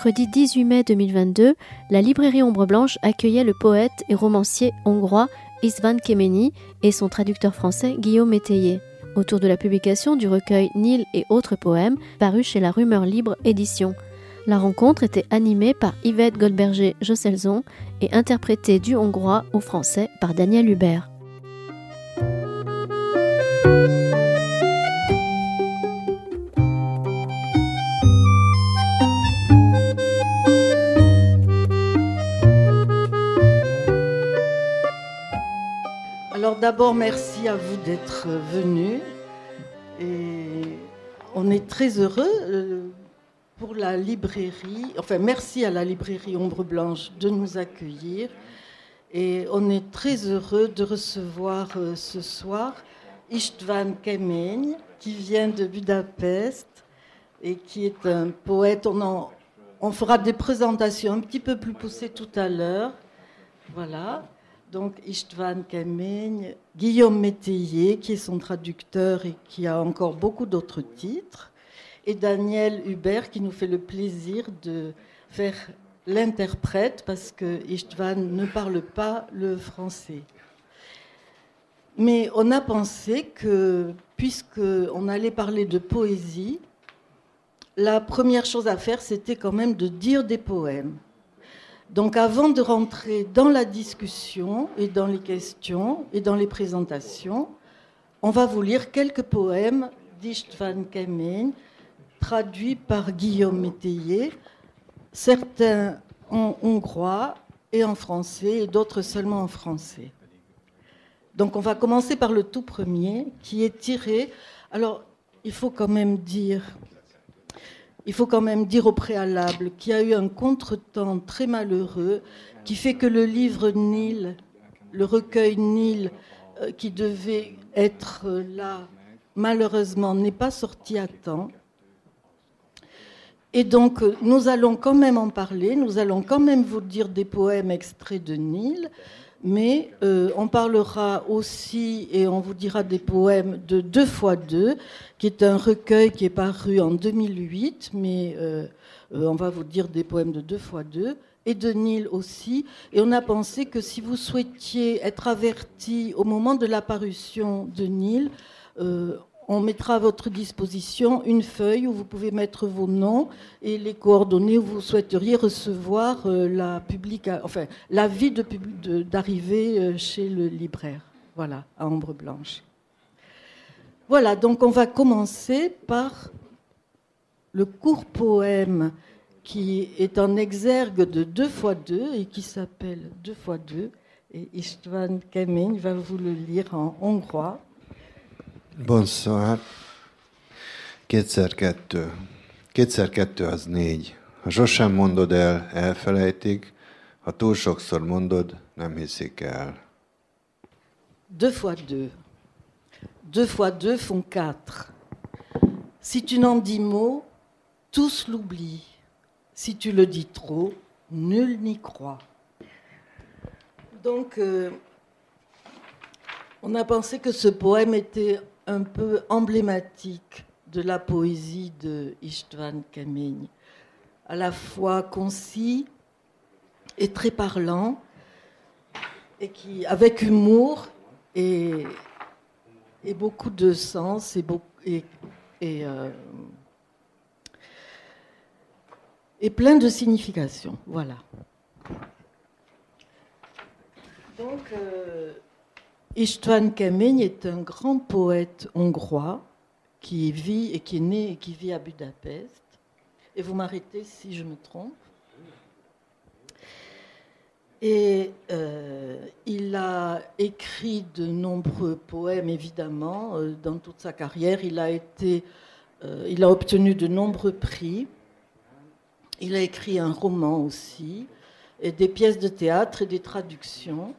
mercredi 18 mai 2022, la librairie Ombre Blanche accueillait le poète et romancier hongrois István Kemény et son traducteur français Guillaume Métayer, autour de la publication du recueil Nil et autres poèmes, paru chez la Rumeur Libre Édition. La rencontre était animée par Yvette Goldberger-Josselson et interprétée du hongrois au français par Daniel Hubert. Alors d'abord, merci à vous d'être venus. Et on est très heureux pour la librairie, enfin merci à la librairie Ombre Blanche de nous accueillir. Et on est très heureux de recevoir ce soir István Kemény, qui vient de Budapest et qui est un poète. On fera des présentations un petit peu plus poussées tout à l'heure. Voilà. Donc István Kemény, Guillaume Métayer, qui est son traducteur et qui a encore beaucoup d'autres titres, et Daniel Hubert, qui nous fait le plaisir de faire l'interprète, parce que István ne parle pas le français. Mais on a pensé que, puisqu'on allait parler de poésie, la première chose à faire, c'était quand même de dire des poèmes. Donc avant de rentrer dans la discussion et dans les questions et dans les présentations, on va vous lire quelques poèmes d'István Kemény, traduits par Guillaume Métayer, certains en hongrois et en français et d'autres seulement en français. Donc on va commencer par le tout premier qui est tiré. Alors il faut quand même dire au préalable qu'il y a eu un contretemps très malheureux qui fait que le livre Nil, le recueil Nil, qui devait être là, malheureusement, n'est pas sorti à temps. Et donc, nous allons quand même en parler, nous allons quand même vous dire des poèmes extraits de Nil, mais on parlera aussi et on vous dira des poèmes de 2x2, qui est un recueil qui est paru en 2008, mais on va vous dire des poèmes de 2x2, et de Nil aussi. Et on a pensé que si vous souhaitiez être averti au moment de la parution de Nil, on mettra à votre disposition une feuille où vous pouvez mettre vos noms et les coordonnées où vous souhaiteriez recevoir l'avis d'arrivée chez le libraire. Voilà, à Ombre Blanche. Voilà, donc on va commencer par le court poème qui est en exergue de 2x2 et qui s'appelle 2x2. Et István Kemény va vous le lire en hongrois. Bonsoir. Kétszer-kettő. Kétszer-kettő az 4. Ha sosem mondod el, elfelejtik. Ha túl sokszor mondod, nem hiszik el. 2x2. 2x2 font 4. Si tu n'en dis mot, tous l'oublient. Si tu le dis trop, nul n'y croit. Donc, on a pensé que ce poème était un peu emblématique de la poésie de István Kemény, à la fois concis et très parlant, et qui, avec humour et beaucoup de sens et plein de signification. Voilà. Donc, István Kemény est un grand poète hongrois qui vit et qui est né et qui vit à Budapest. Et vous m'arrêtez si je me trompe. Et il a écrit de nombreux poèmes, évidemment, dans toute sa carrière. Il a obtenu de nombreux prix. Il a écrit un roman aussi, et des pièces de théâtre et des traductions.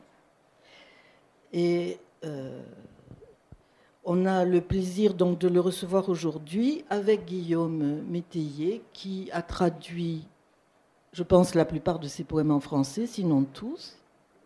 Et on a le plaisir donc de le recevoir aujourd'hui avec Guillaume Métayer, qui a traduit, je pense, la plupart de ses poèmes en français, sinon tous.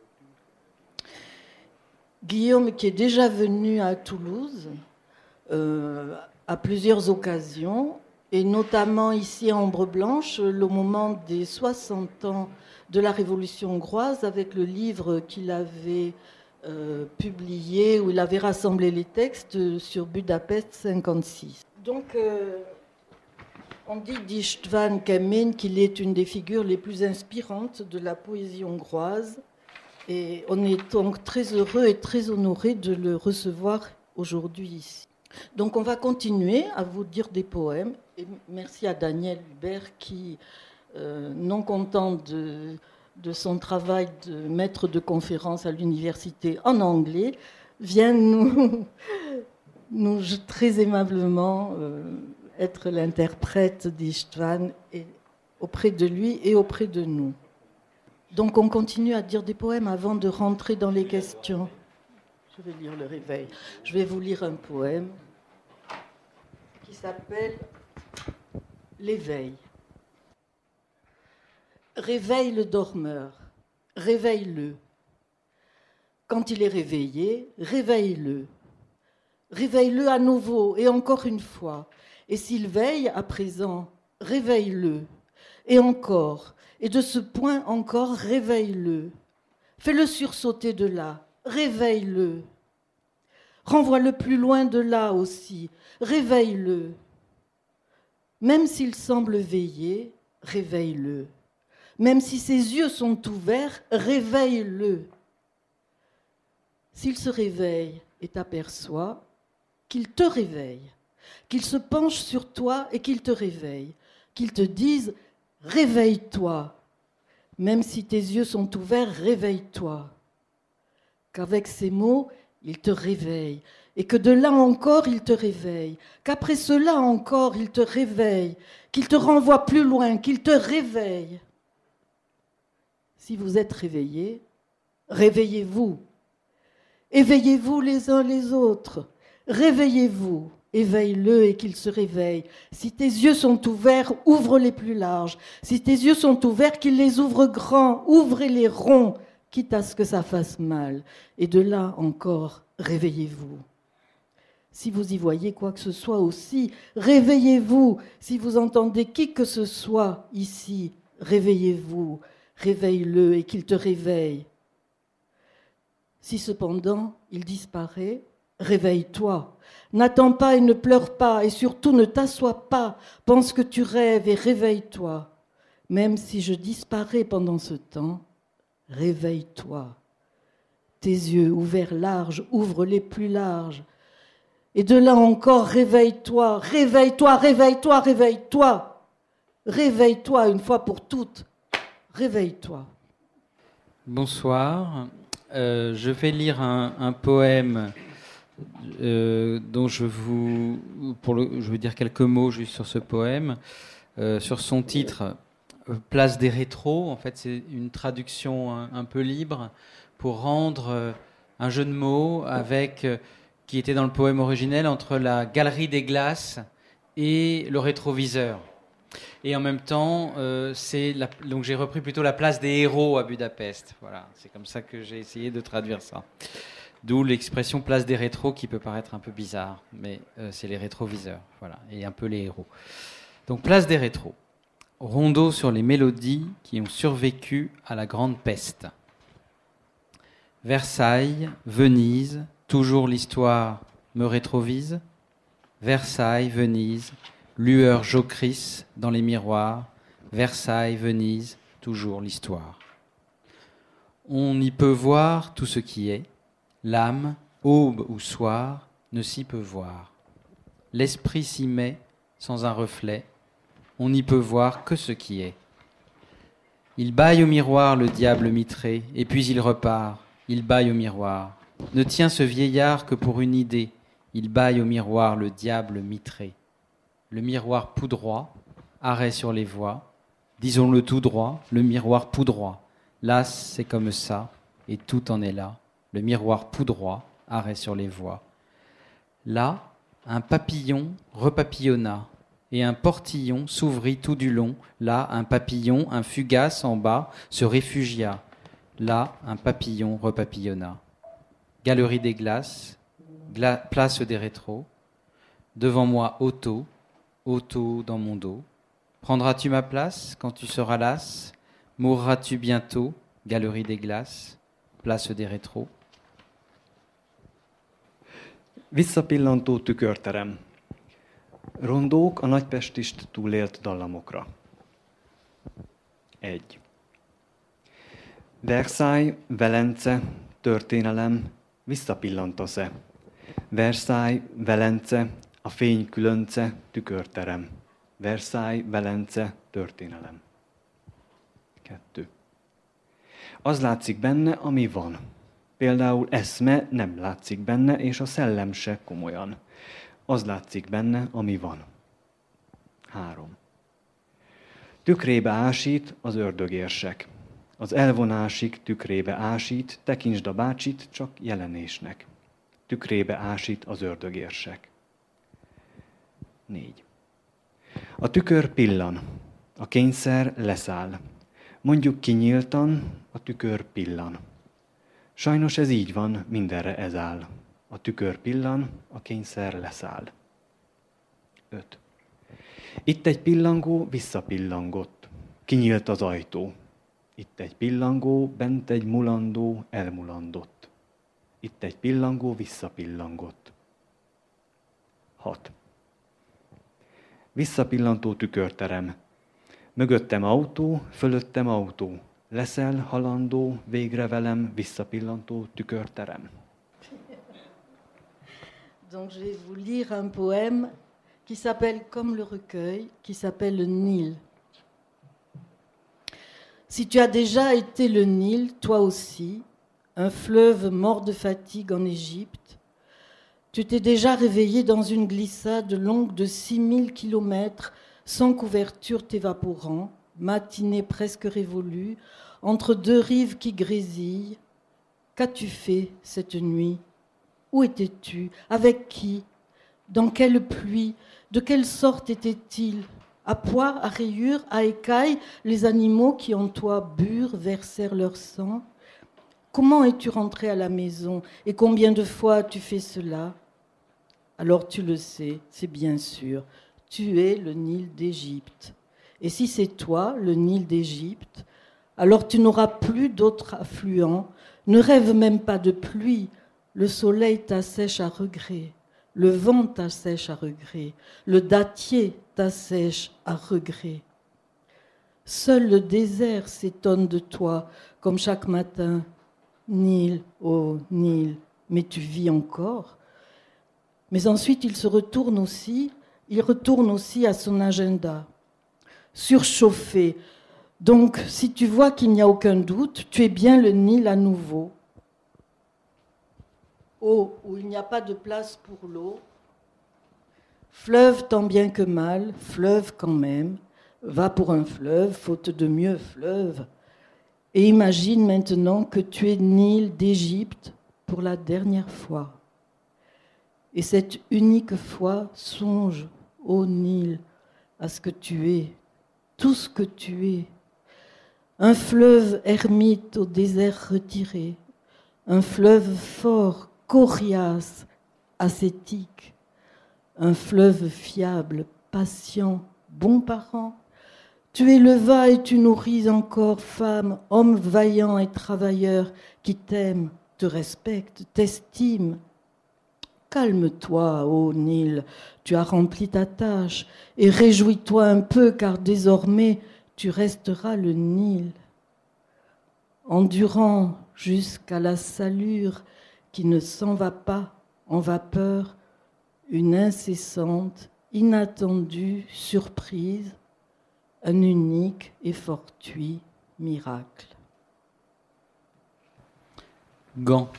Guillaume, qui est déjà venu à Toulouse à plusieurs occasions, et notamment ici à Ombre Blanche, le moment des 60 ans de la Révolution hongroise, avec le livre qu'il avait publié, où il avait rassemblé les textes sur Budapest 56. Donc, on dit d'István Kemény qu'il est une des figures les plus inspirantes de la poésie hongroise. Et on est donc très heureux et très honoré de le recevoir aujourd'hui ici. Donc on va continuer à vous dire des poèmes. Et merci à Daniel Hubert qui, non content de son travail de maître de conférence à l'université en anglais, vient nous très aimablement être l'interprète d'István auprès de lui et auprès de nous. Donc on continue à dire des poèmes avant de rentrer dans les questions. Je vais lire le réveil. Je vais vous lire un poème qui s'appelle L'éveil. Réveille le dormeur, réveille-le. Quand il est réveillé, réveille-le. Réveille-le à nouveau et encore une fois. Et s'il veille à présent, réveille-le. Et encore, et de ce point encore, réveille-le. Fais-le sursauter de là, réveille-le. Renvoie-le plus loin de là aussi, réveille-le. Même s'il semble veiller, réveille-le. Même si ses yeux sont ouverts, réveille-le. S'il se réveille et t'aperçoit, qu'il te réveille, qu'il se penche sur toi et qu'il te réveille, qu'il te dise « réveille-toi ». Même si tes yeux sont ouverts, réveille-toi. Qu'avec ces mots, il te réveille, et que de là encore, il te réveille, qu'après cela encore, il te réveille, qu'il te renvoie plus loin, qu'il te réveille. Si vous êtes réveillés, réveillez-vous. Éveillez-vous les uns les autres. Réveillez-vous. Éveille-le et qu'il se réveille. Si tes yeux sont ouverts, ouvre-les plus larges. Si tes yeux sont ouverts, qu'il les ouvre grands. Ouvrez-les ronds, quitte à ce que ça fasse mal. Et de là encore, réveillez-vous. Si vous y voyez quoi que ce soit aussi, réveillez-vous. Si vous entendez qui que ce soit ici, réveillez-vous. Réveille-le et qu'il te réveille. Si cependant il disparaît, réveille-toi. N'attends pas et ne pleure pas, et surtout ne t'assois pas. Pense que tu rêves et réveille-toi. Même si je disparais pendant ce temps, réveille-toi. Tes yeux ouverts larges, ouvre-les plus larges. Et de là encore, réveille-toi, réveille-toi, réveille-toi, réveille-toi. Réveille-toi une fois pour toutes. Réveille-toi. Bonsoir. Je vais lire un poème dont je veux dire quelques mots juste sur ce poème. Sur son titre, Place des rétros. En fait, c'est une traduction un peu libre pour rendre un jeu de mots qui était dans le poème originel entre la galerie des glaces et le rétroviseur. Et en même temps, donc j'ai repris plutôt la place des héros à Budapest. Voilà, c'est comme ça que j'ai essayé de traduire ça. D'où l'expression place des rétros qui peut paraître un peu bizarre, mais c'est les rétroviseurs, voilà, et un peu les héros. Donc place des rétros. Rondeau sur les mélodies qui ont survécu à la grande peste. Versailles, Venise, toujours l'histoire me rétrovise. Versailles, Venise, lueur jocrisse dans les miroirs. Versailles, Venise, toujours l'histoire. On y peut voir tout ce qui est. L'âme, aube ou soir, ne s'y peut voir. L'esprit s'y met sans un reflet. On n'y peut voir que ce qui est. Il bâille au miroir le diable mitré, et puis il repart. Il bâille au miroir. Ne tient ce vieillard que pour une idée. Il bâille au miroir le diable mitré. Le miroir poudroie, arrêt sur les voies. Disons-le tout droit, le miroir poudroie. Là, c'est comme ça, et tout en est là. Le miroir poudroie, arrêt sur les voies. Là, un papillon repapillonna, et un portillon s'ouvrit tout du long. Là, un papillon, un fugace en bas, se réfugia. Là, un papillon repapillonna. Galerie des glaces, place des rétros. Devant moi, auto, auto dans mon dos. Prendras-tu ma place quand tu seras lasse? Mourras-tu bientôt, galerie des glaces, place des rétros? Visszapillantó tükörterem. Rondók a nagypestist túlélt dallamokra. 1. Versailles, Velence, történelem, visszapillantasz-e? Versailles, Velence, a fény különce, tükörterem. Versailles, Velence, történelem. 2. Az látszik benne, ami van. Például eszme nem látszik benne, és a szellem se komolyan. Az látszik benne, ami van. 3. Tükrébe ásít az ördögérsek. Az elvonásig tükrébe ásít, tekintsd a bácsit csak jelenésnek. Tükrébe ásít az ördögérsek. 4. A tükör pillan, a kényszer leszáll. Mondjuk kinyíltan, a tükör pillan. Sajnos ez így van, mindenre ez áll. A tükör pillan, a kényszer leszáll. 5. Itt egy pillangó visszapillangott. Kinyílt az ajtó. Itt egy pillangó, bent egy mulandó, elmulandott. Itt egy pillangó visszapillangott. 6. Visszapillantó tükörterem. Mögöttem autó, fölöttem autó. Leszel halandó, végre velem, visszapillantó tükörterem. Donc je vais vous lire un poème qui s'appelle comme le recueil, qui s'appelle le Nil. Si tu as déjà été le Nil, toi aussi, un fleuve mort de fatigue en Égypte, tu t'es déjà réveillé dans une glissade longue de 6000 kilomètres, sans couverture t'évaporant, matinée presque révolue, entre deux rives qui grésillent. Qu'as-tu fait cette nuit? Où étais-tu? Avec qui? Dans quelle pluie? De quelle sorte était-il? À pois, à rayures, à écailles, les animaux qui en toi burent versèrent leur sang. Comment es-tu rentré à la maison? Et combien de fois as-tu fait cela? Alors tu le sais, c'est bien sûr, tu es le Nil d'Égypte. Et si c'est toi, le Nil d'Égypte, alors tu n'auras plus d'autres affluents. Ne rêve même pas de pluie. Le soleil t'assèche à regret. Le vent t'assèche à regret. Le dattier t'assèche à regret. Seul le désert s'étonne de toi, comme chaque matin. Nil, oh Nil, mais tu vis encore. Mais ensuite il retourne aussi à son agenda. Surchauffé. Donc, si tu vois qu'il n'y a aucun doute, tu es bien le Nil à nouveau. Eau où il n'y a pas de place pour l'eau. Fleuve tant bien que mal, fleuve quand même. Va pour un fleuve, faute de mieux, fleuve. Et imagine maintenant que tu es Nil d'Égypte pour la dernière fois. Et cette unique fois, songe, ô Nil, à ce que tu es, tout ce que tu es. Un fleuve ermite au désert retiré, un fleuve fort, coriace, ascétique, un fleuve fiable, patient, bon parent. Tu élevas et tu nourris encore, femme, homme vaillant et travailleur qui t'aime, te respecte, t'estime. Calme-toi, ô Nil, tu as rempli ta tâche, et réjouis-toi un peu, car désormais tu resteras le Nil, endurant jusqu'à la salure qui ne s'en va pas en vapeur, une incessante, inattendue surprise, un unique et fortuit miracle. Gant.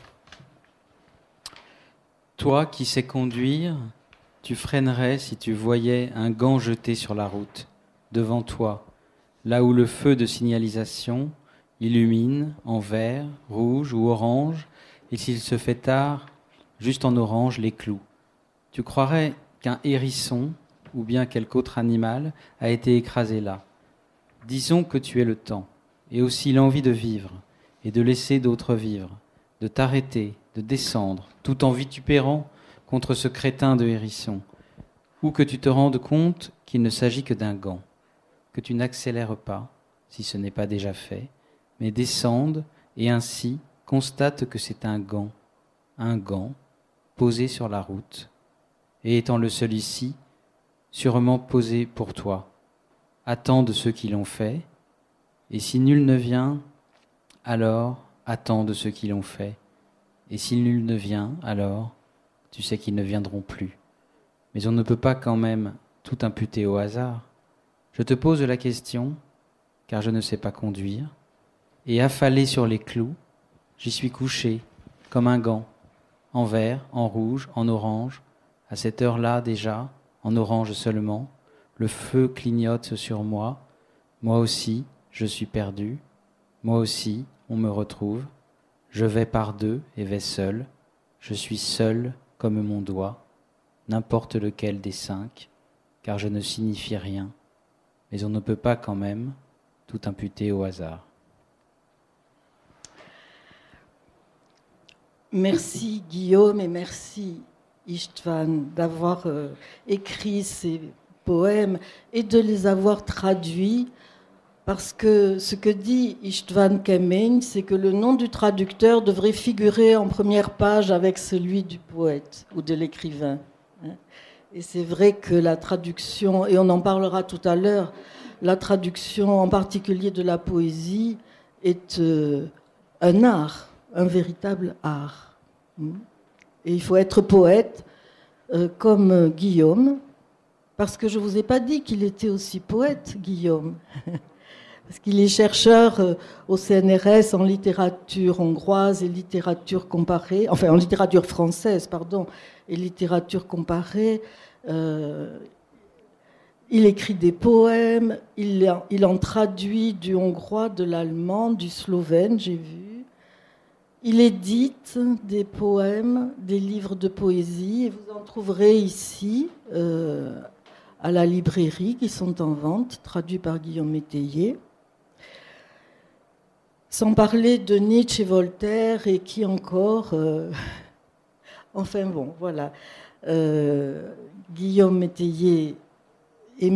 Toi qui sais conduire, tu freinerais si tu voyais un gant jeté sur la route, devant toi, là où le feu de signalisation illumine en vert, rouge ou orange, et s'il se fait tard, juste en orange, les clous. Tu croirais qu'un hérisson ou bien quelque autre animal a été écrasé là. Disons que tu es le temps, et aussi l'envie de vivre, et de laisser d'autres vivre, de t'arrêter, de descendre, tout en vitupérant contre ce crétin de hérisson. ou que tu te rendes compte qu'il ne s'agit que d'un gant, que tu n'accélères pas, si ce n'est pas déjà fait, mais descendes et ainsi constate que c'est un gant posé sur la route, et étant le seul ici, sûrement posé pour toi. Attends de ceux qui l'ont fait, et si nul ne vient, alors attends de ceux qui l'ont fait, et si nul ne vient, alors tu sais qu'ils ne viendront plus. Mais on ne peut pas quand même tout imputer au hasard. Je te pose la question, car je ne sais pas conduire, et affalé sur les clous, j'y suis couché, comme un gant, en vert, en rouge, en orange, à cette heure-là déjà, en orange seulement, le feu clignote sur moi, moi aussi, je suis perdu, moi aussi, on me retrouve, je vais par deux et vais seul, je suis seul comme mon doigt, n'importe lequel des 5, car je ne signifie rien, mais on ne peut pas quand même tout imputer au hasard. Merci Guillaume et merci Istvan d'avoir écrit ces poèmes et de les avoir traduits, parce que ce que dit Istvan Kemény, c'est que le nom du traducteur devrait figurer en première page avec celui du poète ou de l'écrivain. Et c'est vrai que la traduction, et on en parlera tout à l'heure, la traduction en particulier de la poésie est un art, un véritable art. Et il faut être poète comme Guillaume, parce que je ne vous ai pas dit qu'il était aussi poète, Guillaume, parce qu'il est chercheur au CNRS en littérature hongroise et littérature comparée, enfin en littérature française, pardon, et littérature comparée. Il écrit des poèmes, il en traduit du hongrois, de l'allemand, du slovène, j'ai vu. Il édite des poèmes, des livres de poésie, et vous en trouverez ici, à la librairie, qui sont en vente, traduits par Guillaume Métayer. Sans parler de Nietzsche et Voltaire, et qui encore... Enfin bon, voilà. Guillaume Métayer est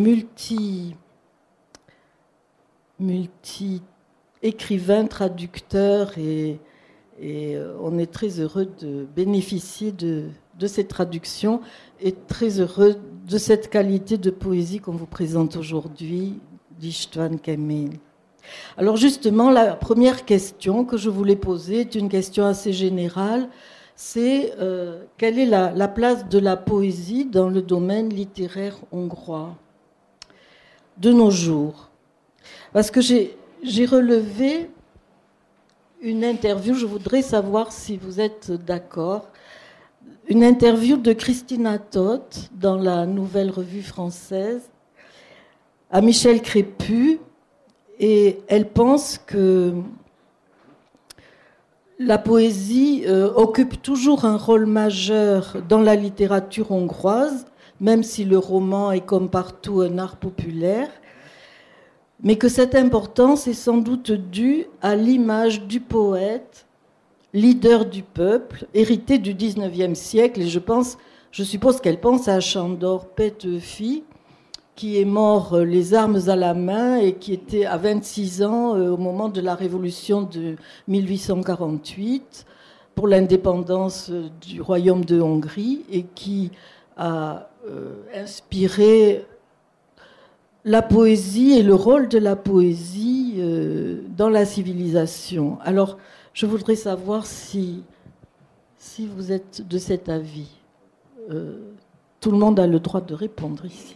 multi-écrivain, traducteur, et on est très heureux de bénéficier de ces traductions et très heureux de cette qualité de poésie qu'on vous présente aujourd'hui d'Istvan Kemény. Alors justement, la première question que je voulais poser est une question assez générale. C'est quelle est la place de la poésie dans le domaine littéraire hongrois de nos jours? Parce que j'ai relevé une interview, je voudrais savoir si vous êtes d'accord, une interview de Christina Todt dans la Nouvelle Revue Française à Michel Crépu, et elle pense que la poésie occupe toujours un rôle majeur dans la littérature hongroise, même si le roman est comme partout un art populaire, mais que cette importance est sans doute due à l'image du poète, leader du peuple, hérité du XIXe siècle. Et je suppose qu'elle pense à Sándor Petőfi, qui est mort les armes à la main et qui était à 26 ans au moment de la révolution de 1848 pour l'indépendance du royaume de Hongrie, et qui a inspiré la poésie et le rôle de la poésie dans la civilisation. Alors, je voudrais savoir si vous êtes de cet avis. Tout le monde a le droit de répondre ici.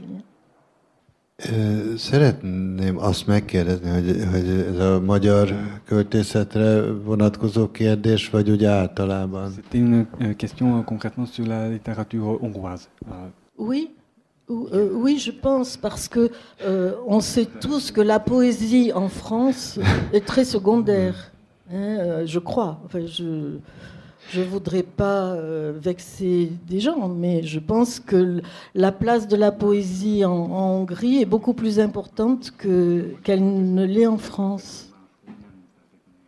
Szeretném azt megkérdezni, hogy ez a magyar költészetre vonatkozó kérdés, vagy úgy általában? C'était une question concrètement sur la littérature hongroise. Oui. Oui, je pense, parce que on sait tous que la poésie en France est très secondaire, je crois. Enfin, je voudrais pas vexer des gens, mais je pense que la place de la poésie en Hongrie est beaucoup plus importante qu'elle ne l'est en France.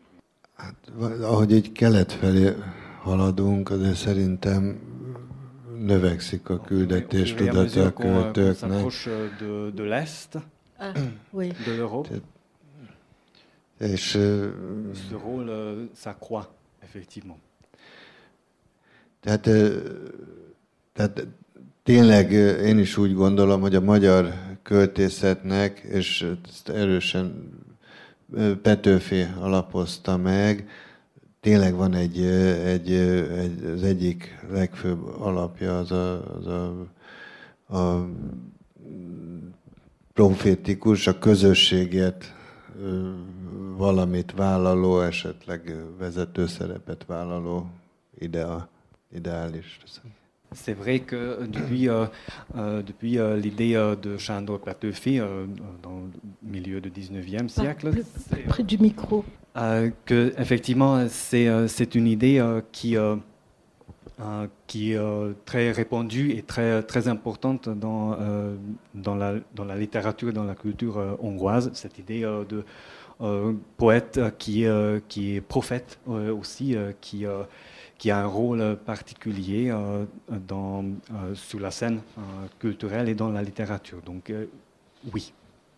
Ahogy így kelet felé haladunk, azért szerintem növekszik a küldetés tudata a költőknek. De l'Est, Oui. de l'Europe, És ce rôle s'accroît, effectivement. Tehát tényleg én is úgy gondolom, hogy a magyar költészetnek, és ezt erősen Petőfi alapozta meg, tényleg van az egyik legfőbb alapja, az a profétikus, a közösségért valamit vállaló, esetleg vezető szerepet vállaló ideális. C'est vrai que depuis l'idée de Sándor Petőfi dans le milieu du 19e siècle, Près du micro. que effectivement c'est une idée qui est très répandue et très importante dans la littérature, dans la culture hongroise, cette idée de poète qui est prophète aussi, qui a un rôle particulier sur la scène culturelle et dans la littérature. Donc oui.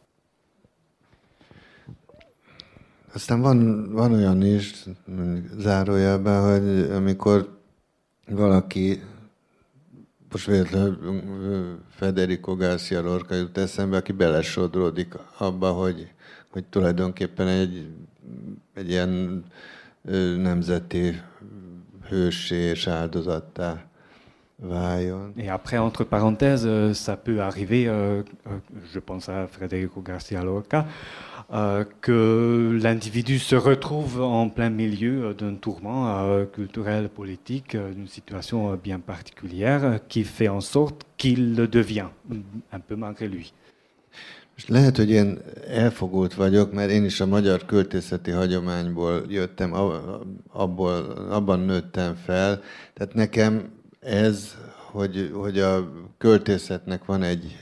Aztán van olyan is, zárójelben, hogy amikor valaki, most véletlenül Federico García Lorca jut eszembe, aki belesodródik abba, hogy tulajdonképpen egy ilyen nemzeti hőssé és áldozattá váljon. Et après, entre parenthèses, ça peut arriver, je pense à Federico García Lorca, que l'individu se retrouve en plein milieu d'un tourment culturel, politique, d'une situation bien particulière, qui fait en sorte qu'il le devient, un peu malgré lui. Most lehet, hogy én elfogult vagyok, mert én is a magyar költészeti hagyományból jöttem, abban nőttem fel. Tehát nekem ez, hogy a költészetnek van egy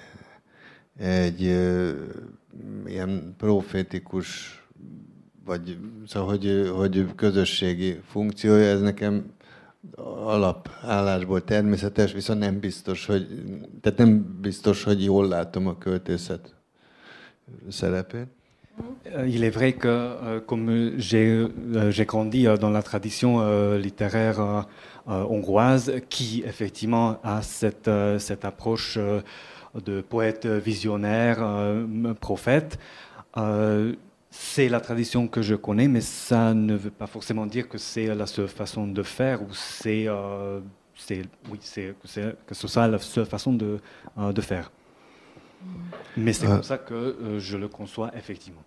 ilyen profétikus, vagy szóval, hogy közösségi funkciója, ez nekem alapállásból természetes, viszont nem biztos, hogy jól látom a költészet szerepét. Il est vrai que comme j'ai grandi dans la tradition littéraire hongroise qui effectivement a cette approche de poète visionnaire, prophète, c'est la tradition que je connais, mais ça ne veut pas forcément dire que c'est la seule façon de faire ou que ce soit la seule façon de faire. Mais c'est comme ça que je le conçois effectivement.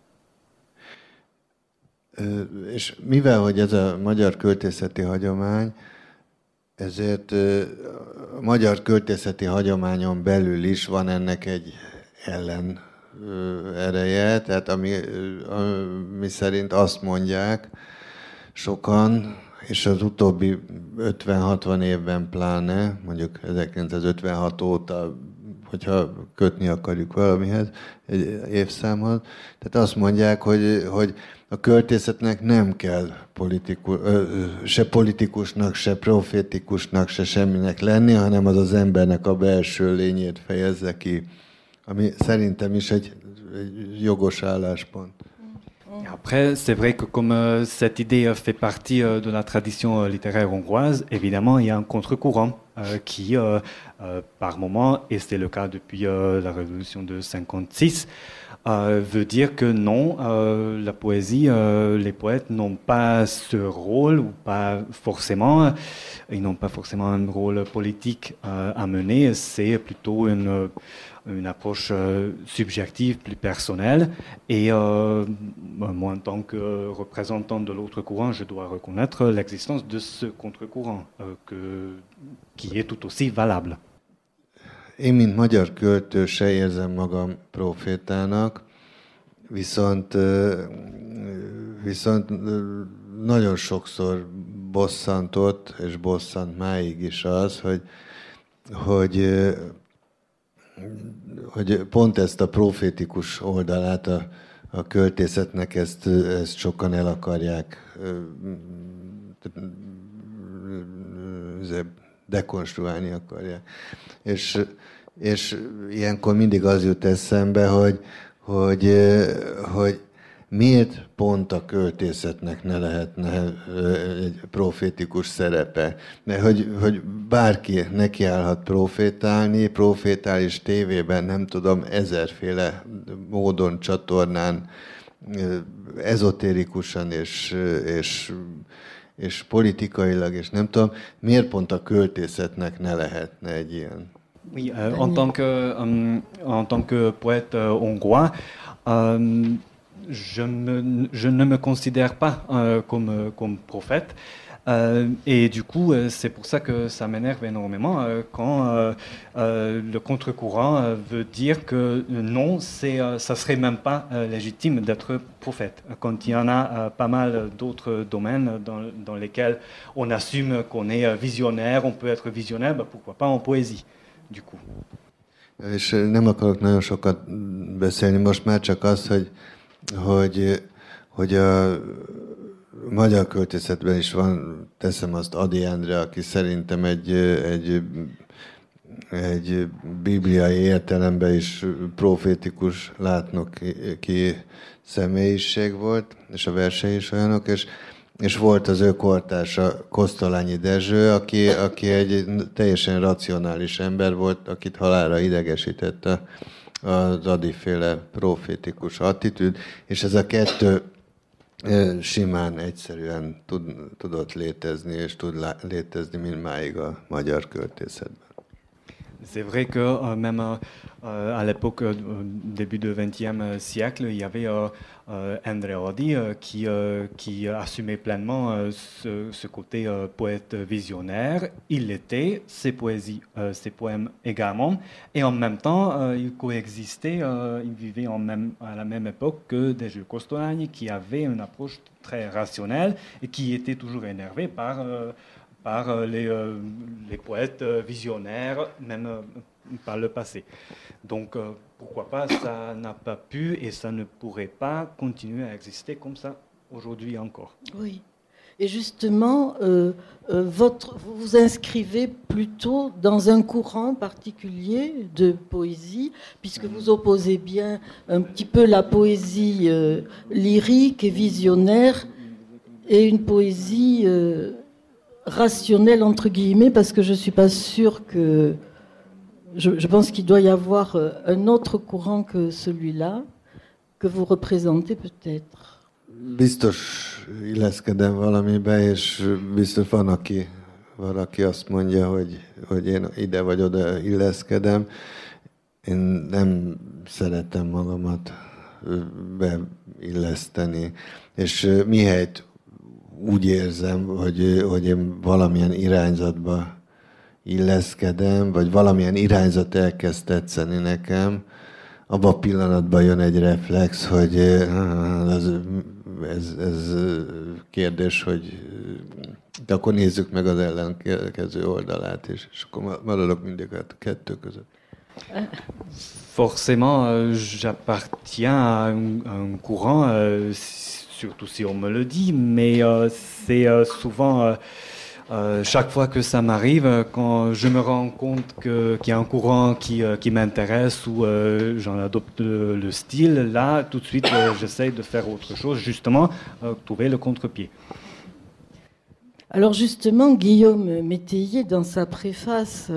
És mivel, hogy ez a magyar költészeti hagyomány, ezért a magyar költészeti hagyományon belül is van ennek egy ellen ereje, tehát ami szerint azt mondják sokan, és az utóbbi 50-60 évben pláne, mondjuk 1956 óta, hogyha kötni akarjuk valamihez, egy évszámhoz, tehát azt mondják, hogy a költészetnek nem kell se politikusnak, se profétikusnak, se semminek lenni, hanem az embernek a belső lényét fejezze ki, ami szerintem is egy jogos álláspont. Après, c'est vrai que comme cette idée fait partie de la tradition littéraire hongroise, évidemment, il y a un contre-courant qui, par moment, et c'est le cas depuis la révolution de 56, veut dire que non, la poésie, les poètes n'ont pas ce rôle, ou pas forcément, ils n'ont pas forcément un rôle politique à mener, c'est plutôt une approche subjective, plus personnelle. Et moi, en tant que représentant de l'autre courant, je dois reconnaître l'existence de ce contre-courant qui est tout aussi valable. Én, mint magyar költő, se érzem magam profétának, viszont nagyon sokszor bosszantott, és bosszant máig is az, hogy pont ezt a profétikus oldalát a költészetnek ezt sokan el akarják dekonstruálni akarják. És ilyenkor mindig az jut eszembe, hogy miért pont a költészetnek ne lehetne egy profétikus szerepe. Hogy bárki nekiállhat profétálni, profétális tévében, nem tudom, 1000-féle módon, csatornán, ezotérikusan és politikailag, és nem tudom, miért pont a költészetnek ne lehetne egy ilyen. Oui, en tant que poète hongrois, je ne me considère pas comme prophète. Et du coup, c'est pour ça que ça m'énerve énormément quand le contre-courant veut dire que non, ça serait même pas légitime d'être prophète. Quand il y en a pas mal d'autres domaines dans lesquels on assume qu'on est visionnaire, on peut être visionnaire, bah pourquoi pas en poésie, du coup. És nem akarok nagyon sokat beszélni most már, csak az, hogy a magyar költészetben is van, teszem azt, Ady Endre, aki szerintem egy bibliai értelemben is profétikus, látnok ki személyiség volt, és a versei is olyanok, és volt az ő kortársa, Kosztolányi Dezső, aki egy teljesen racionális ember volt, akit halálra idegesítette az Ady-féle profétikus attitűd, és ez a kettő simán, egyszerűen tudott létezni, és tud létezni mindmáig a magyar költészetben. C'est vrai que même à l'époque, début du XXe siècle, il y avait Endre Ady qui assumait pleinement ce côté poète visionnaire. Il l'était, ses poésies, ses poèmes également. Et en même temps, il coexistait, il vivait à la même époque que Dezső Kosztolányi, qui avait une approche très rationnelle et qui était toujours énervé par les poètes visionnaires, même par le passé. Donc, pourquoi pas, ça n'a pas pu et ça ne pourrait pas continuer à exister comme ça aujourd'hui encore. Oui. Et justement, vous vous inscrivez plutôt dans un courant particulier de poésie, puisque vous opposez bien un petit peu la poésie lyrique et visionnaire et une poésie rationnelle, entre guillemets, parce que je ne suis pas sûre que... Je pense qu'il doit y avoir un autre courant que celui-là, que vous représentez peut-être. Biztos illeszkedem valamibe, és biztos van, valaki azt mondja, hogy én ide vagy oda illeszkedem. Én nem szeretem magamat beilleszteni, és mihelyt úgy érzem, hogy én valamilyen irányzatba illeszkedem, vagy valamilyen irányzat elkezd tetszeni nekem, abban a pillanatban jön egy reflex, hogy ez kérdés, hogy de akkor nézzük meg az ellenkező oldalát, és akkor maradok mindig a kettő között. Forcément, j'appartiens à un courant, surtout si on me le dit, mais c'est souvent... chaque fois que ça m'arrive, quand je me rends compte qu'il y a un courant qui m'intéresse ou j'en adopte le style, là, tout de suite, j'essaye de faire autre chose, justement, trouver le contre-pied. Alors justement, Guillaume Métayer, dans sa préface,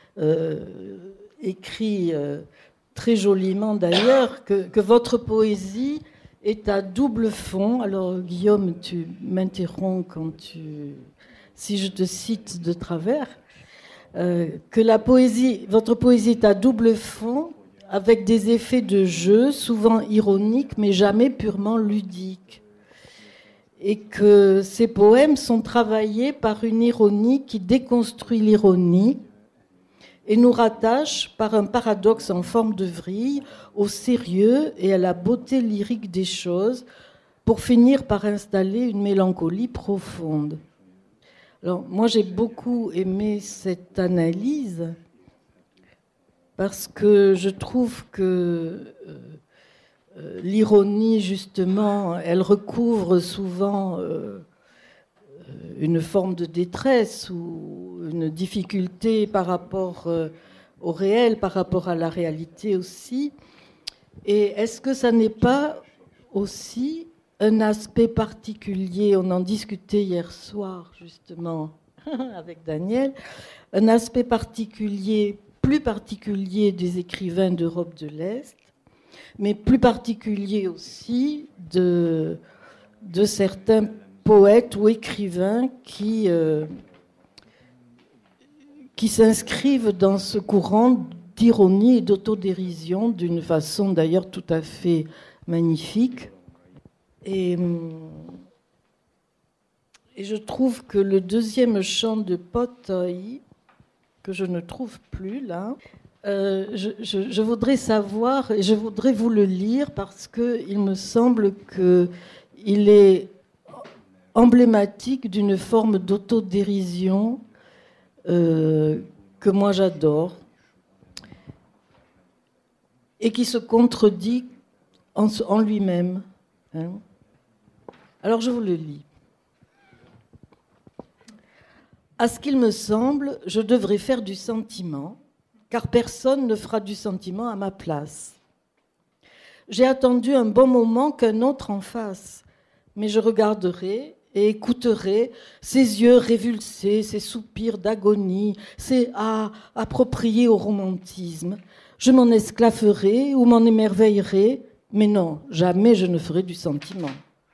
écrit très joliment d'ailleurs que votre poésie est à double fond. Alors Guillaume, tu m'interromps si je te cite de travers, que votre poésie est à double fond, avec des effets de jeu, souvent ironiques, mais jamais purement ludiques. Et que ces poèmes sont travaillés par une ironie qui déconstruit l'ironie et nous rattache par un paradoxe en forme de vrille au sérieux et à la beauté lyrique des choses, pour finir par installer une mélancolie profonde. Alors, moi, j'ai beaucoup aimé cette analyse parce que je trouve que l'ironie, justement, elle recouvre souvent une forme de détresse ou une difficulté par rapport au réel, par rapport à la réalité aussi. Et est-ce que ça n'est pas aussi un aspect particulier, on en discutait hier soir justement avec Daniel, un aspect particulier, plus particulier des écrivains d'Europe de l'Est, mais plus particulier aussi de certains poètes ou écrivains qui s'inscrivent dans ce courant d'ironie et d'autodérision d'une façon d'ailleurs tout à fait magnifique. Et je trouve que le deuxième chant de Potoi, que je ne trouve plus là, je voudrais savoir, et je voudrais vous le lire parce qu'il me semble qu'il est emblématique d'une forme d'autodérision que moi j'adore et qui se contredit en lui-même. Hein. Alors je vous le lis. À ce qu'il me semble, je devrais faire du sentiment, car personne ne fera du sentiment à ma place. J'ai attendu un bon moment qu'un autre en fasse, mais je regarderai et écouterai ses yeux révulsés, ses soupirs d'agonie, ses « ah » appropriés au romantisme. Je m'en esclafferai ou m'en émerveillerai, mais non, jamais je ne ferai du sentiment.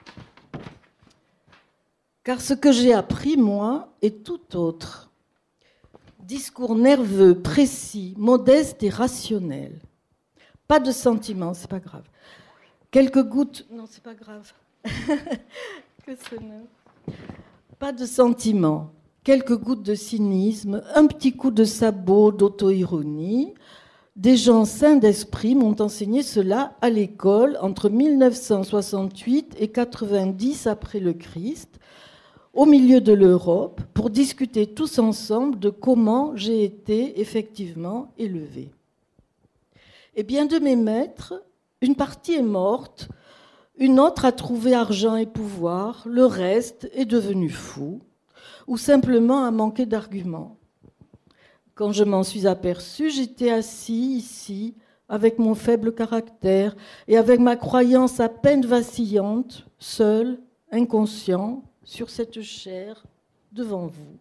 Car ce que j'ai appris, moi, est tout autre. Discours nerveux, précis, modeste et rationnel. Pas de sentiment, c'est pas grave. Quelques gouttes... Non, c'est pas grave. Pas de sentiment. Quelques gouttes de cynisme, un petit coup de sabot d'auto-ironie. Des gens sains d'esprit m'ont enseigné cela à l'école entre 1968 et 90 après le Christ, au milieu de l'Europe, pour discuter tous ensemble de comment j'ai été effectivement élevé. Et bien de mes maîtres, une partie est morte, une autre a trouvé argent et pouvoir, le reste est devenu fou, ou simplement a manqué d'arguments. Quand je m'en suis aperçu, j'étais assis ici, avec mon faible caractère et avec ma croyance à peine vacillante, seul, inconscient, sur cette chair, devant vous.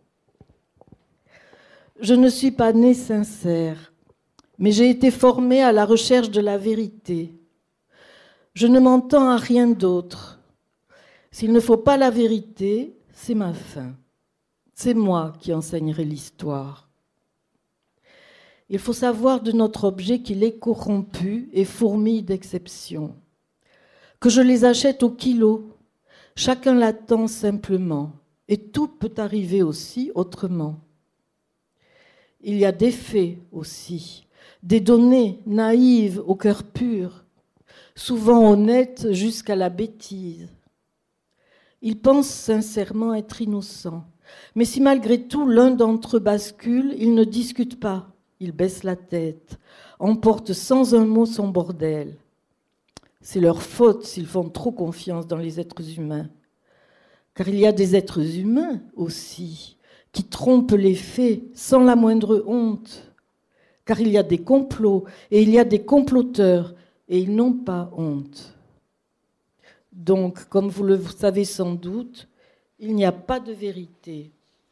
Je ne suis pas né sincère, mais j'ai été formé à la recherche de la vérité. Je ne m'entends à rien d'autre. S'il ne faut pas la vérité, c'est ma fin. C'est moi qui enseignerai l'histoire. Il faut savoir de notre objet qu'il est corrompu et fourmille d'exceptions, que je les achète au kilo. Chacun l'attend simplement, et tout peut arriver aussi autrement. Il y a des faits aussi, des données naïves au cœur pur, souvent honnêtes jusqu'à la bêtise. Ils pensent sincèrement être innocents, mais si malgré tout l'un d'entre eux bascule, ils ne discutent pas, ils baissent la tête, emportent sans un mot son bordel. C'est leur faute s'ils font trop confiance dans les êtres humains. Car il y a des êtres humains aussi qui trompent les faits sans la moindre honte. Car il y a des complots et il y a des comploteurs et ils n'ont pas honte. Donc, comme vous le savez sans doute, il n'y a pas de vérité.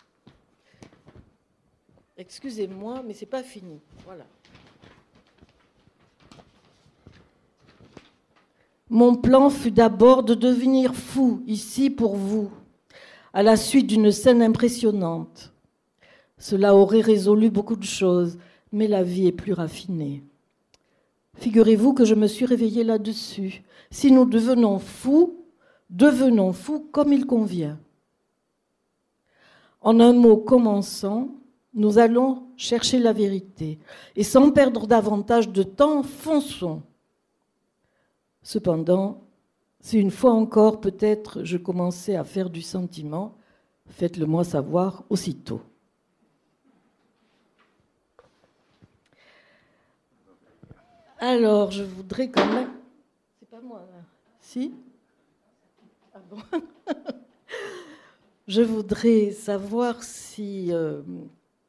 Excusez-moi, mais ce n'est pas fini. Voilà. Mon plan fut d'abord de devenir fou, ici pour vous, à la suite d'une scène impressionnante. Cela aurait résolu beaucoup de choses, mais la vie est plus raffinée. Figurez-vous que je me suis réveillée là-dessus. Si nous devenons fous comme il convient. En un mot commençant, nous allons chercher la vérité. Et sans perdre davantage de temps, fonçons. Cependant, si une fois encore, peut-être, je commençais à faire du sentiment, faites-le moi savoir aussitôt. Alors, je voudrais quand même... C'est pas moi, là. Si ? Ah bon. Je voudrais savoir si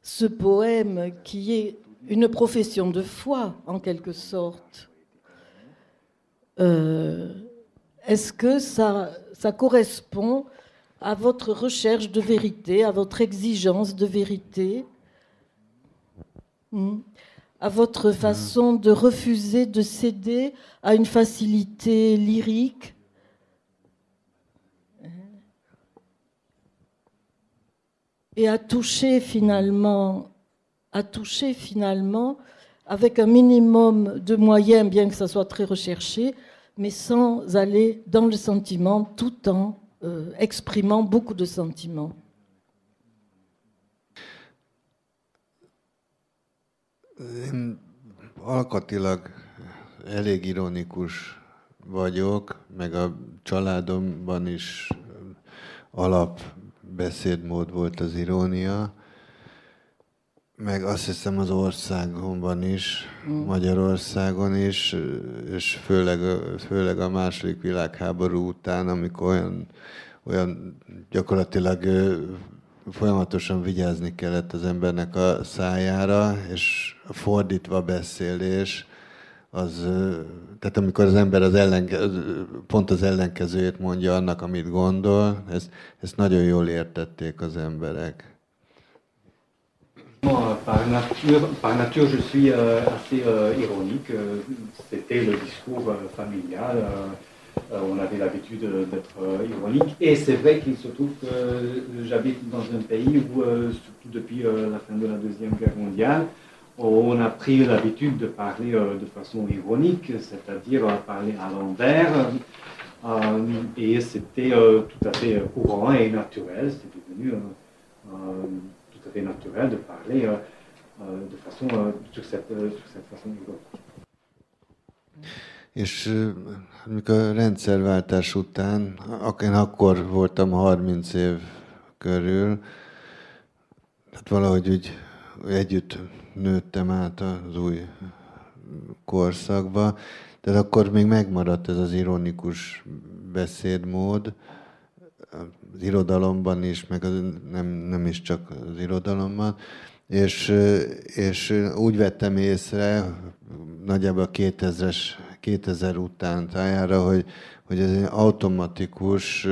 ce poème qui est une profession de foi, en quelque sorte, est-ce que ça correspond à votre recherche de vérité, à votre exigence de vérité, à votre façon de refuser de céder à une facilité lyrique? Et à toucher finalement avec un minimum de moyens, bien que ça soit très recherché, mais sans aller dans le sentiment, tout en exprimant beaucoup de sentiments. Én alkatilag elég ironikus vagyok, meg a családomban is alapbeszédmód volt az irónia, meg azt hiszem az országomban is, Magyarországon is, és főleg a második világháború után, amikor olyan gyakorlatilag folyamatosan vigyázni kellett az embernek a szájára, és fordítva beszélés, tehát amikor az ember pont az ellenkezőjét mondja annak, amit gondol, ezt nagyon jól értették az emberek. Par nature, je suis assez ironique. C'était le discours familial. On avait l'habitude d'être ironique. Et c'est vrai qu'il se trouve que j'habite dans un pays où, surtout depuis la fin de la Deuxième Guerre mondiale, on a pris l'habitude de parler de façon ironique, c'est-à-dire parler à l'envers. Et c'était tout à fait courant et naturel. C'est devenu tout à fait naturel de parler sur cette façon ironique. És amikor a rendszerváltás után, én akkor voltam 30 év körül, hát valahogy úgy együtt nőttem át az új korszakba, tehát akkor még megmaradt ez az ironikus beszédmód, az irodalomban is, meg nem is csak az irodalomban, és úgy vettem észre, nagyjából 2000 után tájára, hogy ez egy automatikus,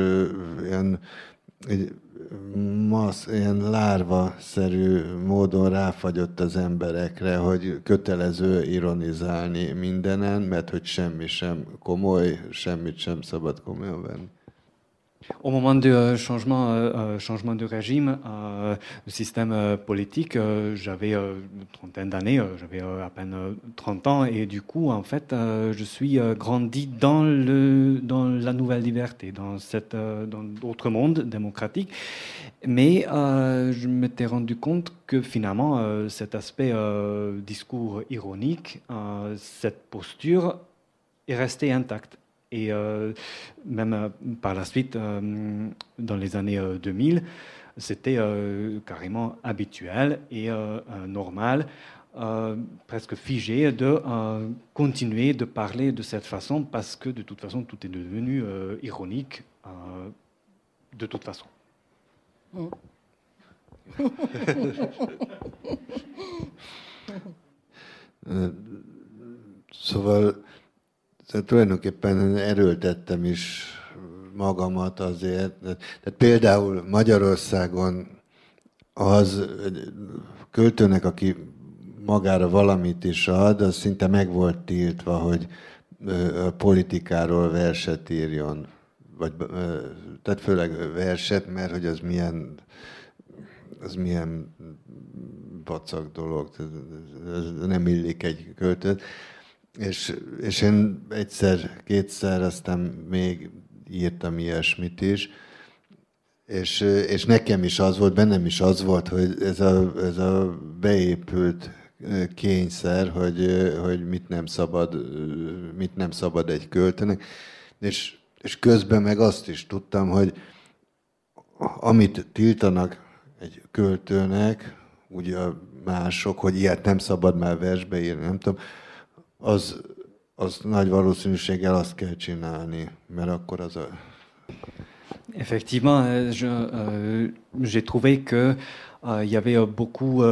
ilyen lárva-szerű módon ráfagyott az emberekre, hogy kötelező ironizálni mindenen, mert hogy semmi sem komoly, semmit sem szabad komolyan venni. Au moment du changement de régime, du système politique, j'avais une trentaine d'années, j'avais à peine 30 ans, et du coup, en fait, je suis grandi dans la nouvelle liberté, dans d'autres mondes démocratiques. Mais je m'étais rendu compte que finalement, cet aspect discours ironique, cette posture est restée intacte. Et même par la suite, dans les années 2000, c'était carrément habituel et normal, presque figé, de continuer de parler de cette façon parce que de toute façon, tout est devenu ironique de toute façon. Szóval tulajdonképpen erőltettem is magamat azért. Tehát például Magyarországon az költőnek, aki magára valamit is ad, az szinte meg volt tiltva, hogy a politikáról verset írjon. Tehát főleg verset, mert hogy az milyen vacak dolog, ez nem illik egy költőt. És én egyszer-kétszer aztán még írtam ilyesmit is, és nekem is az volt, bennem is az volt, hogy ez a beépült kényszer, hogy mit nem szabad egy költőnek, és közben meg azt is tudtam, hogy amit tiltanak egy költőnek, ugye mások, hogy ilyet nem szabad már versbe írni, nem tudom, az nagy valószínűséggel azt kell csinálni, mert akkor az a... Effectivement, j'ai trouvé que Il y avait beaucoup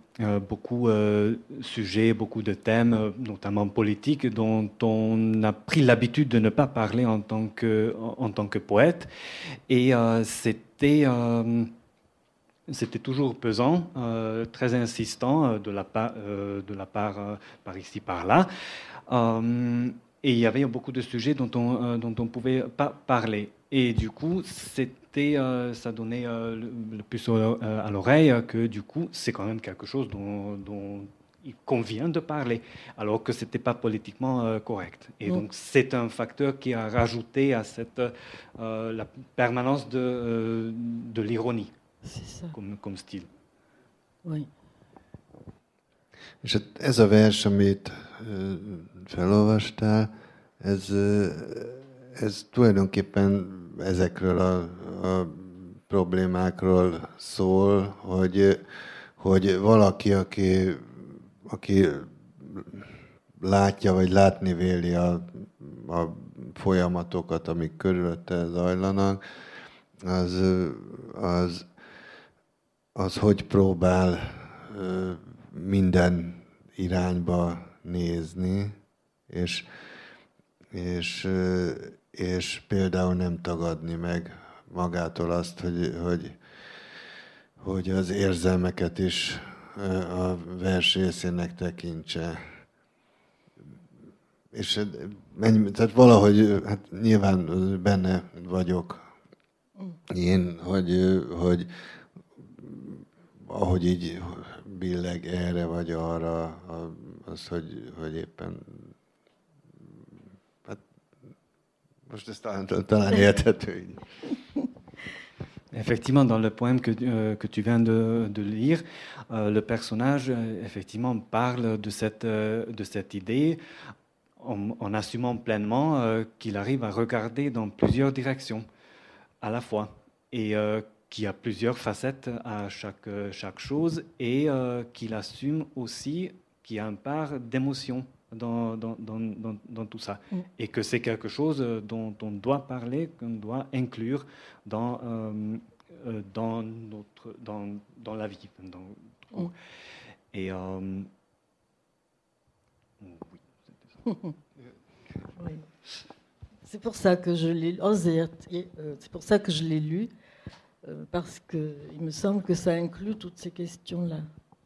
sujets, beaucoup de thèmes, notamment politiques, dont on a pris l'habitude de ne pas parler en tant que poète. Et c'était toujours pesant, très insistant de la part par ici, par là. Et il y avait beaucoup de sujets dont on pouvait pas parler. Et du coup, ça donnait le plus à l'oreille que du coup, c'est quand même quelque chose dont il convient de parler, alors que c'était pas politiquement correct. Et donc, c'est un facteur qui a rajouté à la permanence de l'ironie comme style. Oui. És ez a vers, amit felolvastál, ez tulajdonképpen ezekről a problémákról szól, hogy valaki, aki látja, vagy látni véli a folyamatokat, amik körülötte zajlanak, az hogy próbál minden irányba nézni, és például nem tagadni meg magától azt, hogy az érzelmeket is a vers részének tekintse. És tehát valahogy, hát nyilván benne vagyok én, hogy ahogy így billeg erre vagy arra, az, hogy éppen... Hát, most ez talán érthető így. Effectivement, dans le poème que tu viens de lire, le personnage effectivement parle de cette idée en assumant pleinement qu'il arrive à regarder dans plusieurs directions à la fois et qu'il y a plusieurs facettes à chaque chose et qu'il assume aussi qu'il y a une part d'émotion dans tout ça. Et que c'est quelque chose dont on doit parler, qu'on doit inclure dans la vie. Et oui. C'est pour ça que je l'ai c'est pour ça que je l'ai lu, parce qu'il me semble que ça inclut toutes ces questions-là.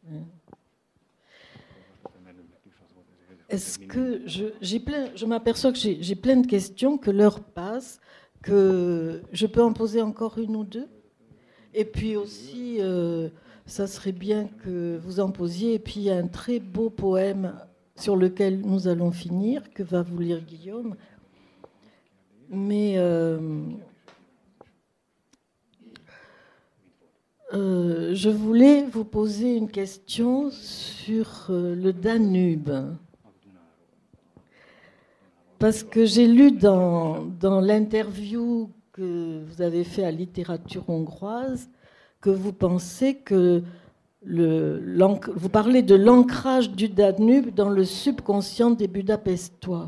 Est-ce que je m'aperçois que j'ai plein de questions, que l'heure passe, que je peux en poser encore une ou deux? Et puis aussi, ça serait bien que vous en posiez. Et puis il y a un très beau poème sur lequel nous allons finir, que va vous lire Guillaume. Mais je voulais vous poser une question sur le Danube. Parce que j'ai lu dans l'interview que vous avez fait à Littérature hongroise que vous pensez que vous parlez de l'ancrage du Danube dans le subconscient des Budapestois.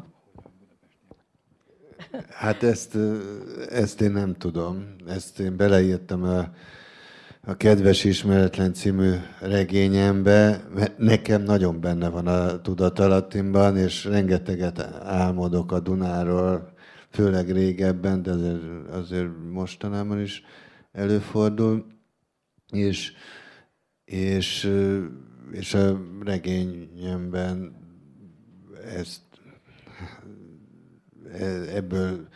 Hát ezt én nem tudom. Ezt én beleírtam a Kedves Ismeretlen című regényembe, mert nekem nagyon benne van a tudatalattimban, és rengeteget álmodok a Dunáról, főleg régebben, de azért mostanában is előfordul. És a regényemben ebből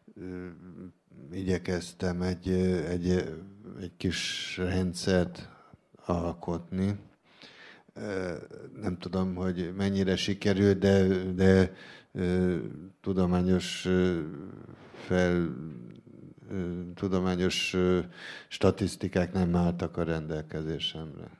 igyekeztem egy kis rendszert alkotni. Nem tudom, hogy mennyire sikerült, de tudományos statisztikák nem álltak a rendelkezésemre.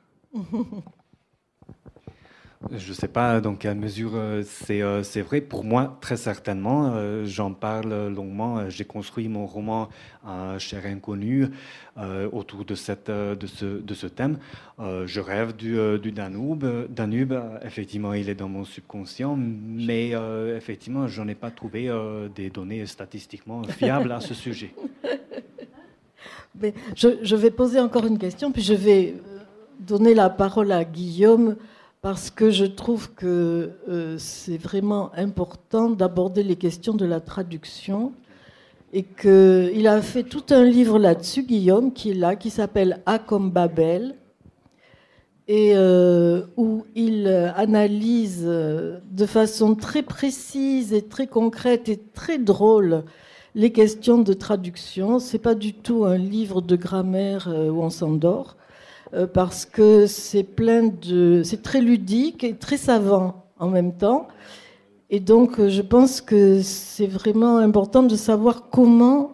Je ne sais pas dans quelle mesure c'est vrai. Pour moi, très certainement. J'en parle longuement. J'ai construit mon roman Cher Inconnu autour de ce thème. Je rêve du Danube. Effectivement, il est dans mon subconscient, mais effectivement, je n'en ai pas trouvé des données statistiquement fiables à ce sujet. Mais je vais poser encore une question, puis je vais donner la parole à Guillaume parce que je trouve que c'est vraiment important d'aborder les questions de la traduction et qu'il a fait tout un livre là-dessus, Guillaume, qui est là, qui s'appelle A comme Babel, et où il analyse de façon très précise et très concrète et très drôle les questions de traduction. C'est pas du tout un livre de grammaire où on s'endort, parce que c'est très ludique et très savant en même temps. Et donc, je pense que c'est vraiment important de savoir comment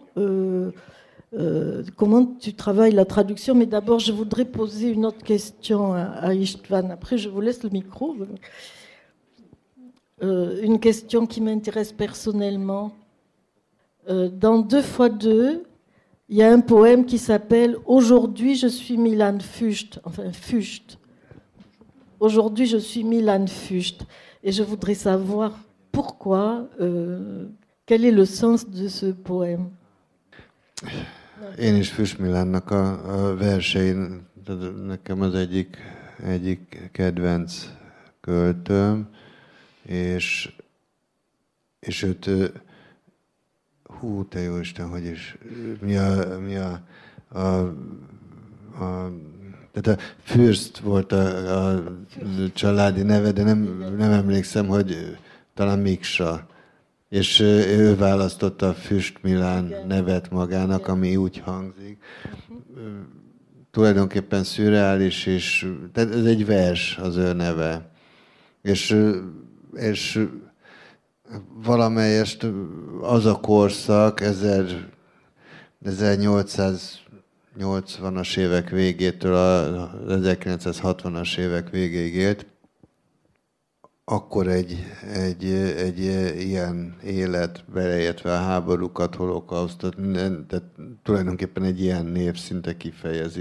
tu travailles la traduction. Mais d'abord, je voudrais poser une autre question à Istvan. Après, je vous laisse le micro. Une question qui m'intéresse personnellement. Dans 2 x 2, il y a un poème qui s'appelle « Aujourd'hui, je suis Milan Fucht ». Enfin, Fucht. « Aujourd'hui, je suis Milan Fucht ». Et je voudrais savoir pourquoi, quel est le sens de ce poème. Én is Füst Milánnak a versein, nekem az egyik kedvenc költőm, és őt, hú, te jó Isten, hogy is, tehát a Fürst volt a családi neve, de nem emlékszem, hogy talán Miksa. És ő választotta a Füst Milán nevet magának, ami úgy hangzik. Tulajdonképpen szürreális, és tehát ez egy vers az ő neve. És valamelyest az a korszak 1880-as évek végétől az 1960-as évek végéig élt, akkor egy ilyen élet, beleértve a háborúkat, holokausztot, tehát tulajdonképpen egy ilyen név szinte kifejezi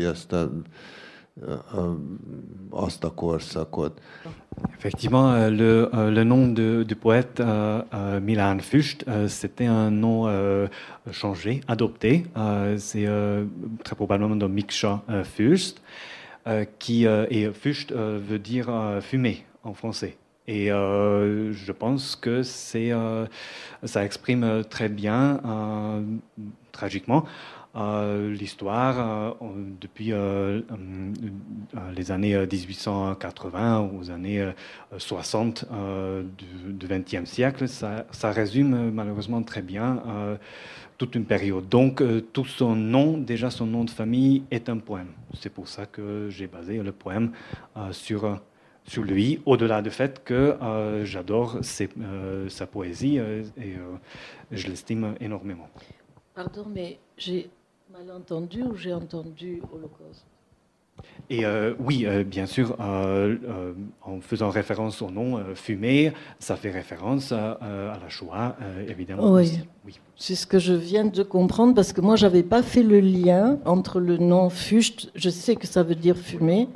azt a korszakot. Effectivement, le nom du poète Milan Fucht, c'était un nom changé, adopté. C'est très probablement de Miksa Fürst, et Fucht veut dire fumer en français. Et je pense que ça exprime très bien, tragiquement, l'histoire depuis les années 1880 aux années 60 du XXe siècle. Ça résume malheureusement très bien toute une période. Donc tout son nom, déjà son nom de famille, est un poème. C'est pour ça que j'ai basé le poème sur lui, au-delà du fait que j'adore sa poésie et je l'estime énormément. Pardon, mais j'ai mal entendu ou j'ai entendu Holocauste? Et oui, bien sûr, en faisant référence au nom Fumé, ça fait référence à la Shoah, évidemment. Oui. Aussi. Oui. C'est ce que je viens de comprendre, parce que moi, je n'avais pas fait le lien entre le nom Fucht, je sais que ça veut dire fumer.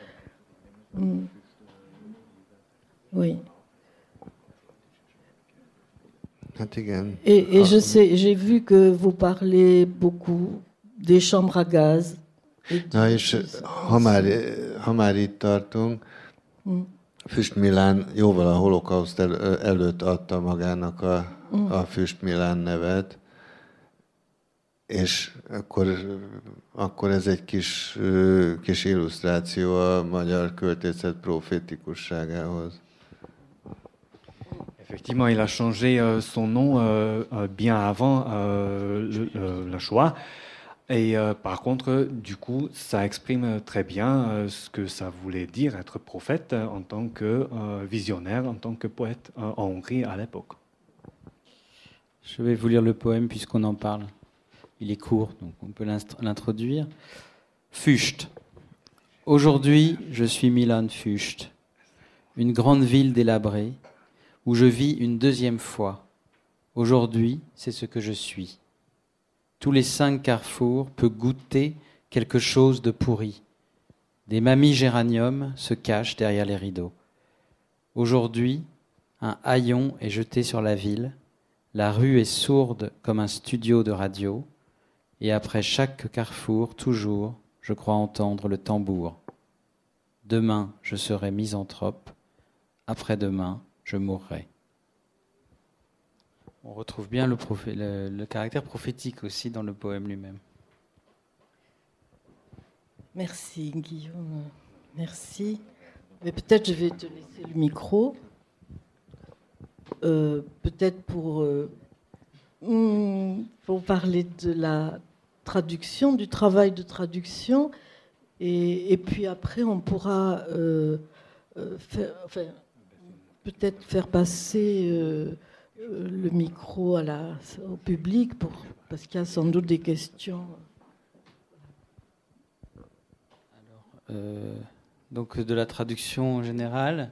Oui. Et je sais, j'ai vu que vous parlez beaucoup des chambres à gaz. Na és ha már itt tartunk, Füst Milán jóval a holokauszt előtt adta magának a Füst Milán nevet, és akkor ez egy kis illusztráció a magyar költészet profétikusságához. Effectivement, il a changé son nom bien avant la Shoah. Et par contre, du coup, ça exprime très bien ce que ça voulait dire être prophète en tant que visionnaire, en tant que poète en Hongrie à l'époque. Je vais vous lire le poème puisqu'on en parle. Il est court, donc on peut l'introduire. Fucht. Aujourd'hui, je suis Milan Fucht, une grande ville délabrée, où je vis une deuxième fois. Aujourd'hui, c'est ce que je suis. Tous les 5 carrefours peut goûter quelque chose de pourri. Des mamies géraniums se cachent derrière les rideaux. Aujourd'hui, un haillon est jeté sur la ville, la rue est sourde comme un studio de radio, et après chaque carrefour, toujours, je crois entendre le tambour. Demain, je serai misanthrope. Après-demain, je mourrai. On retrouve bien le caractère prophétique aussi dans le poème lui-même. Merci Guillaume, merci. Mais peut-être je vais te laisser le micro. Peut-être pour parler de la traduction, du travail de traduction. Et puis après, on pourra peut-être faire passer le micro au public, parce qu'il y a sans doute des questions. Donc de la traduction en général,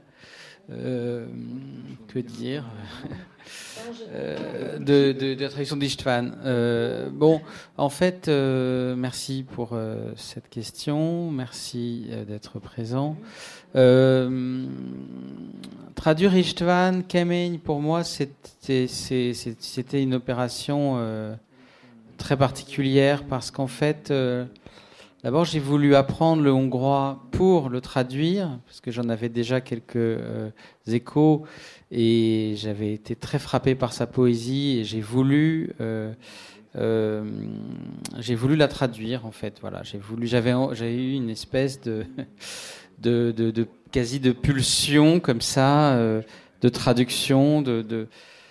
que dire de la traduction d'István. Bon, en fait, merci pour cette question, merci d'être présent. Traduire István Kemény, pour moi, c'était une opération très particulière, parce qu'en fait, d'abord, j'ai voulu apprendre le hongrois pour le traduire, parce que j'en avais déjà quelques échos, et j'avais été très frappé par sa poésie, et j'ai voulu la traduire, en fait. Voilà, j'avais eu une espèce de quasi de pulsion comme ça, de traduction de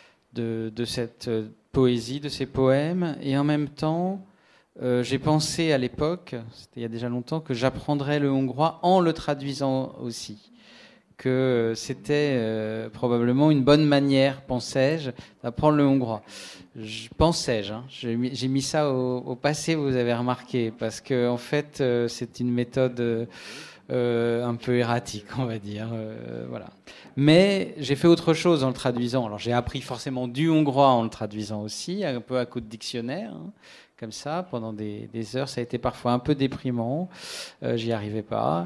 cette poésie, de ces poèmes, et en même temps, j'ai pensé à l'époque, c'était il y a déjà longtemps, que j'apprendrais le hongrois en le traduisant aussi. Que c'était probablement une bonne manière, pensais-je, d'apprendre le hongrois. Pensais-je, hein. J'ai mis ça au passé, vous avez remarqué, parce que en fait, c'est une méthode un peu erratique, on va dire. Voilà. Mais j'ai fait autre chose en le traduisant. Alors j'ai appris forcément du hongrois en le traduisant aussi, un peu à coup de dictionnaire. Hein. Comme ça, pendant des heures. Ça a été parfois un peu déprimant. J'y arrivais pas.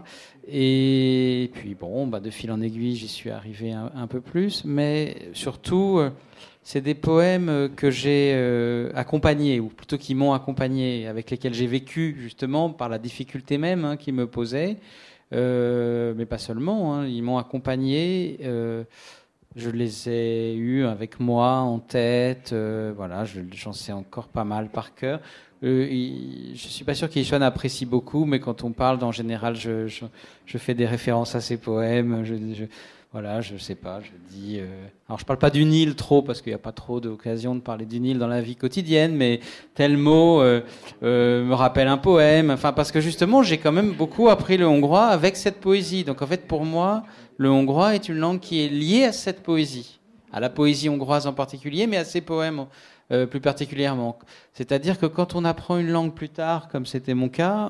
Et puis, bon, de fil en aiguille, j'y suis arrivé un peu plus. Mais surtout, c'est des poèmes que j'ai accompagnés, ou plutôt qui m'ont accompagné, avec lesquels j'ai vécu, justement, par la difficulté même qu'ils me posaient. Mais pas seulement. Hein, ils m'ont accompagné. Je les ai eus avec moi en tête, voilà, j'en sais encore pas mal par cœur. Je suis pas sûr qu'István apprécie beaucoup, mais quand on parle, en général, je fais des références à ses poèmes. Voilà, je sais pas, je dis. Alors, je parle pas du Nil trop, parce qu'il n'y a pas trop d'occasion de parler du Nil dans la vie quotidienne, mais tel mot me rappelle un poème. Enfin, parce que justement, j'ai quand même beaucoup appris le hongrois avec cette poésie. Donc, en fait, pour moi, le hongrois est une langue qui est liée à cette poésie, à la poésie hongroise en particulier, mais à ses poèmes plus particulièrement. C'est-à-dire que quand on apprend une langue plus tard, comme c'était mon cas,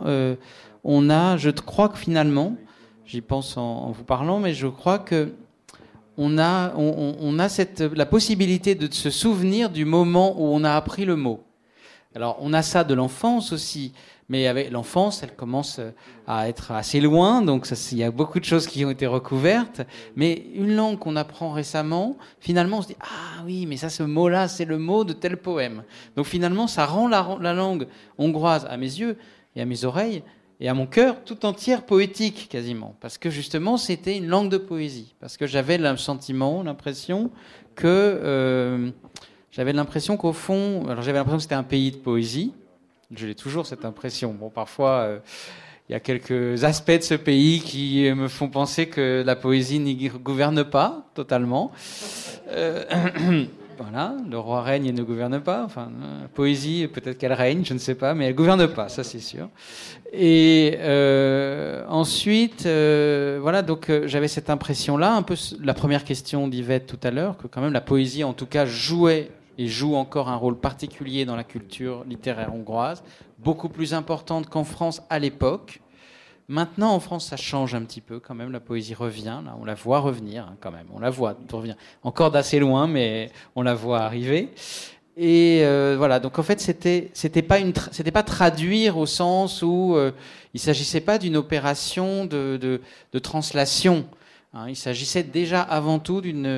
je crois que finalement, j'y pense en vous parlant, mais je crois que on a la possibilité de se souvenir du moment où on a appris le mot. Alors, on a ça de l'enfance aussi. Mais avec l'enfance, elle commence à être assez loin, donc il y a beaucoup de choses qui ont été recouvertes. Mais une langue qu'on apprend récemment, finalement, on se dit « Ah oui, mais ça, ce mot-là, c'est le mot de tel poème. » Donc finalement, ça rend la langue hongroise, à mes yeux et à mes oreilles, et à mon cœur, tout entière poétique, quasiment. Parce que justement, c'était une langue de poésie. Parce que j'avais l'impression qu'au fond... Alors j'avais l'impression que c'était un pays de poésie. Je l'ai toujours, cette impression. Bon, parfois, il y a quelques aspects de ce pays qui me font penser que la poésie n'y gouverne pas totalement. Voilà, le roi règne et ne gouverne pas. Enfin, la poésie, peut-être qu'elle règne, je ne sais pas, mais elle ne gouverne pas, ça c'est sûr. Et ensuite, voilà, donc j'avais cette impression-là, un peu la première question d'Yvette tout à l'heure, que quand même la poésie, en tout cas, jouait et joue encore un rôle particulier dans la culture littéraire hongroise, beaucoup plus importante qu'en France à l'époque. Maintenant, en France, ça change un petit peu quand même. La poésie revient, là, on la voit revenir quand même. On la voit revenir. Encore d'assez loin, mais on la voit arriver. Et voilà. Donc en fait, c'était pas traduire au sens où il s'agissait pas d'une opération de translation. Hein, il s'agissait déjà avant tout d'une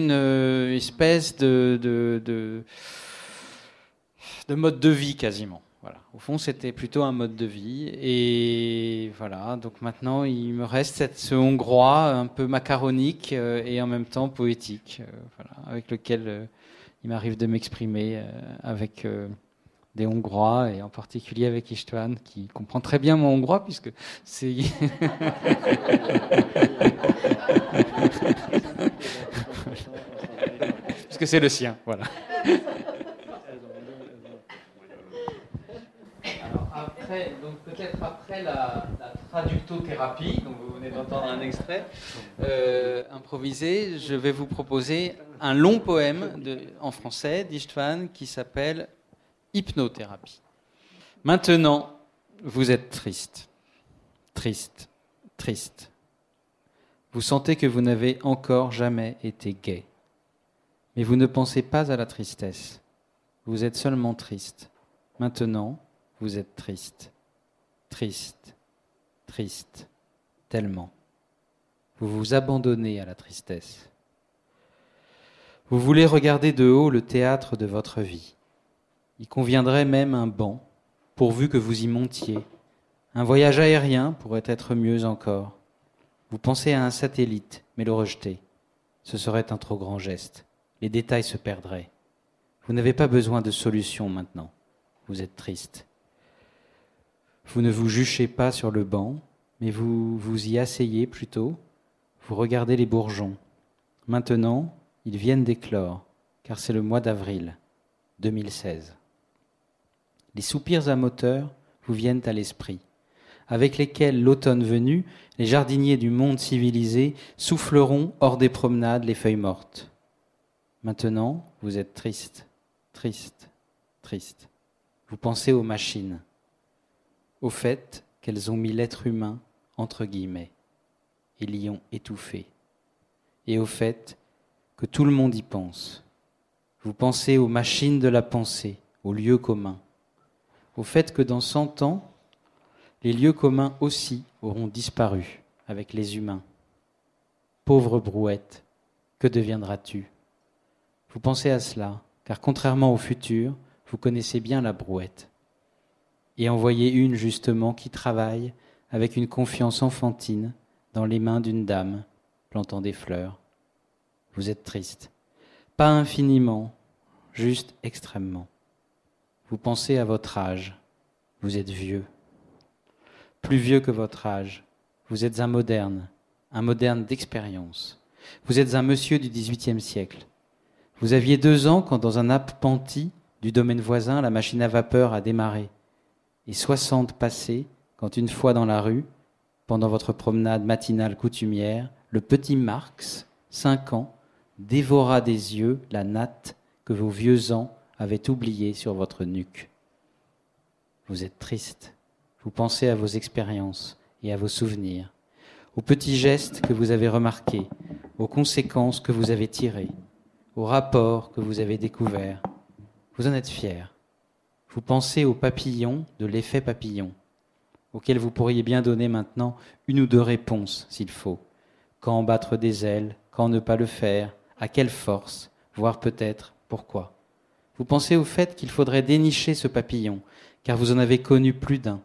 espèce de mode de vie quasiment. Voilà. Au fond, c'était plutôt un mode de vie. Et voilà, donc maintenant, il me reste ce hongrois un peu macaronique et en même temps poétique, voilà, avec lequel il m'arrive de m'exprimer avec des Hongrois, et en particulier avec István, qui comprend très bien mon hongrois, puisque c'est... puisque c'est le sien, voilà. Après, donc peut-être après la traductothérapie, dont vous venez d'entendre un extrait improvisé, je vais vous proposer un long poème en français d'István qui s'appelle Hypnothérapie. Maintenant, vous êtes triste, triste, triste. Vous sentez que vous n'avez encore jamais été gai. Mais vous ne pensez pas à la tristesse. Vous êtes seulement triste. Maintenant, vous êtes triste, triste, triste, tellement. Vous vous abandonnez à la tristesse. Vous voulez regarder de haut le théâtre de votre vie. Il conviendrait même un banc, pourvu que vous y montiez. Un voyage aérien pourrait être mieux encore. Vous pensez à un satellite, mais le rejetez. Ce serait un trop grand geste. Les détails se perdraient. Vous n'avez pas besoin de solution maintenant. Vous êtes triste. Vous ne vous juchez pas sur le banc, mais vous vous y asseyez plutôt. Vous regardez les bourgeons. Maintenant, ils viennent d'éclore, car c'est le mois d'avril 2016. Les soupirs à moteur vous viennent à l'esprit, avec lesquels, l'automne venu, les jardiniers du monde civilisé souffleront hors des promenades les feuilles mortes. Maintenant, vous êtes triste, triste, triste. Vous pensez aux machines, au fait qu'elles ont mis l'être humain entre guillemets et l'y ont étouffé, et au fait que tout le monde y pense. Vous pensez aux machines de la pensée, aux lieux communs, au fait que dans 100 ans, les lieux communs aussi auront disparu avec les humains. Pauvre brouette, que deviendras-tu ? Vous pensez à cela, car contrairement au futur, vous connaissez bien la brouette. Et en voyez une justement qui travaille avec une confiance enfantine dans les mains d'une dame plantant des fleurs. Vous êtes triste. Pas infiniment, juste extrêmement. Vous pensez à votre âge. Vous êtes vieux. Plus vieux que votre âge. Vous êtes un moderne d'expérience. Vous êtes un monsieur du XVIIIe siècle. Vous aviez 2 ans quand dans un appentis du domaine voisin, la machine à vapeur a démarré. Et 60 passés quand une fois dans la rue, pendant votre promenade matinale coutumière, le petit Marx, 5 ans, dévora des yeux la natte que vos vieux ans avaient oubliée sur votre nuque. Vous êtes triste. Vous pensez à vos expériences et à vos souvenirs, aux petits gestes que vous avez remarqués, aux conséquences que vous avez tirées, aux rapports que vous avez découverts. Vous en êtes fier. Vous pensez aux papillons de l'effet papillon, auxquels vous pourriez bien donner maintenant 1 ou 2 réponses, s'il faut. Quand battre des ailes, quand ne pas le faire, à quelle force, voire peut-être pourquoi. Vous pensez au fait qu'il faudrait dénicher ce papillon, car vous en avez connu plus d'un.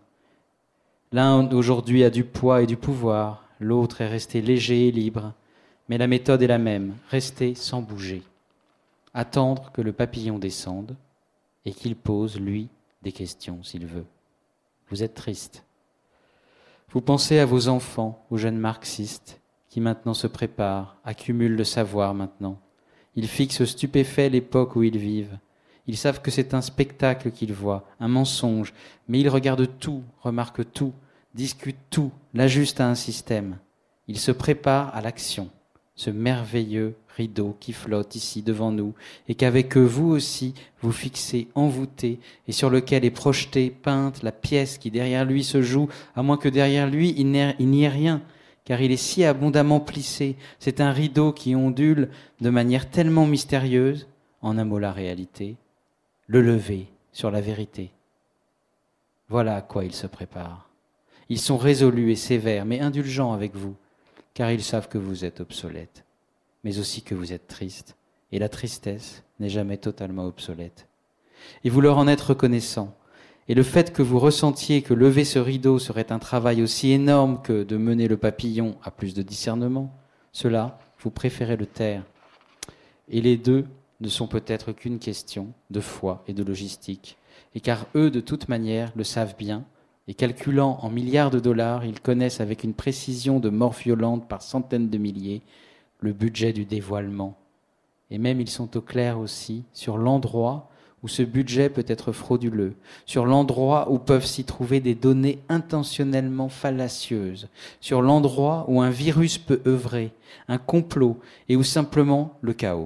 L'un aujourd'hui a du poids et du pouvoir, l'autre est resté léger et libre, mais la méthode est la même, rester sans bouger. Attendre que le papillon descende et qu'il pose, lui, des questions s'il veut. Vous êtes triste. Vous pensez à vos enfants, aux jeunes marxistes, qui maintenant se préparent, accumulent le savoir maintenant. Ils fixent stupéfaits l'époque où ils vivent. Ils savent que c'est un spectacle qu'ils voient, un mensonge, mais ils regardent tout, remarquent tout, discutent tout, l'ajustent à un système. Ils se préparent à l'action, ce merveilleux rideau qui flotte ici devant nous, et qu'avec eux, vous aussi, vous fixez, envoûté, et sur lequel est projetée, peinte, la pièce qui derrière lui se joue, à moins que derrière lui, il n'y ait rien, car il est si abondamment plissé. C'est un rideau qui ondule de manière tellement mystérieuse, en un mot la réalité, le lever sur la vérité. Voilà à quoi ils se préparent. Ils sont résolus et sévères, mais indulgents avec vous, car ils savent que vous êtes obsolète, mais aussi que vous êtes triste, et la tristesse n'est jamais totalement obsolète. Et vous leur en êtes reconnaissant, Et le fait que vous ressentiez que lever ce rideau serait un travail aussi énorme que de mener le papillon à plus de discernement, cela, vous préférez le taire. Et les deux ne sont peut-être qu'une question de foi et de logistique. Et car eux, de toute manière, le savent bien, et calculant en milliards de dollars, ils connaissent avec une précision de mort violente par centaines de milliers le budget du dévoilement. Et même ils sont au clair aussi sur l'endroit où ce budget peut être frauduleux, sur l'endroit où peuvent s'y trouver des données intentionnellement fallacieuses, sur l'endroit où un virus peut œuvrer, un complot, et où simplement le chaos.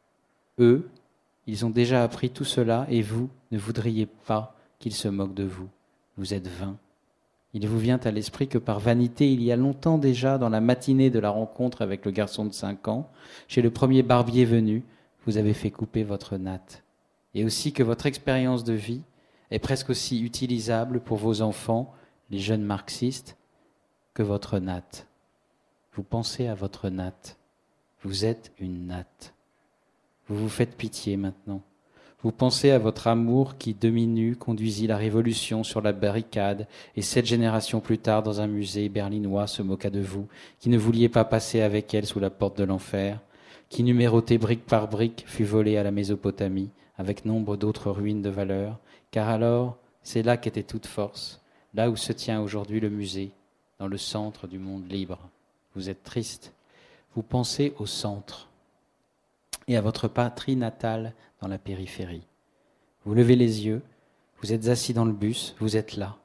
Eux, ils ont déjà appris tout cela, et vous ne voudriez pas qu'ils se moquent de vous. Vous êtes vain. Il vous vient à l'esprit que par vanité, il y a longtemps déjà, dans la matinée de la rencontre avec le garçon de 5 ans, chez le premier barbier venu, vous avez fait couper votre natte. Et aussi que votre expérience de vie est presque aussi utilisable pour vos enfants, les jeunes marxistes, que votre natte. Vous pensez à votre natte. Vous êtes une natte. Vous vous faites pitié maintenant. Vous pensez à votre amour qui, demi-nu, conduisit la révolution sur la barricade, et 7 générations plus tard, dans un musée berlinois, se moqua de vous, qui ne vouliez pas passer avec elle sous la porte de l'enfer, qui, numéroté brique par brique, fut volé à la Mésopotamie, avec nombre d'autres ruines de valeur, car alors, c'est là qu'était toute force, là où se tient aujourd'hui le musée, dans le centre du monde libre. Vous êtes triste. Vous pensez au centre et à votre patrie natale dans la périphérie. Vous levez les yeux, vous êtes assis dans le bus, vous êtes là.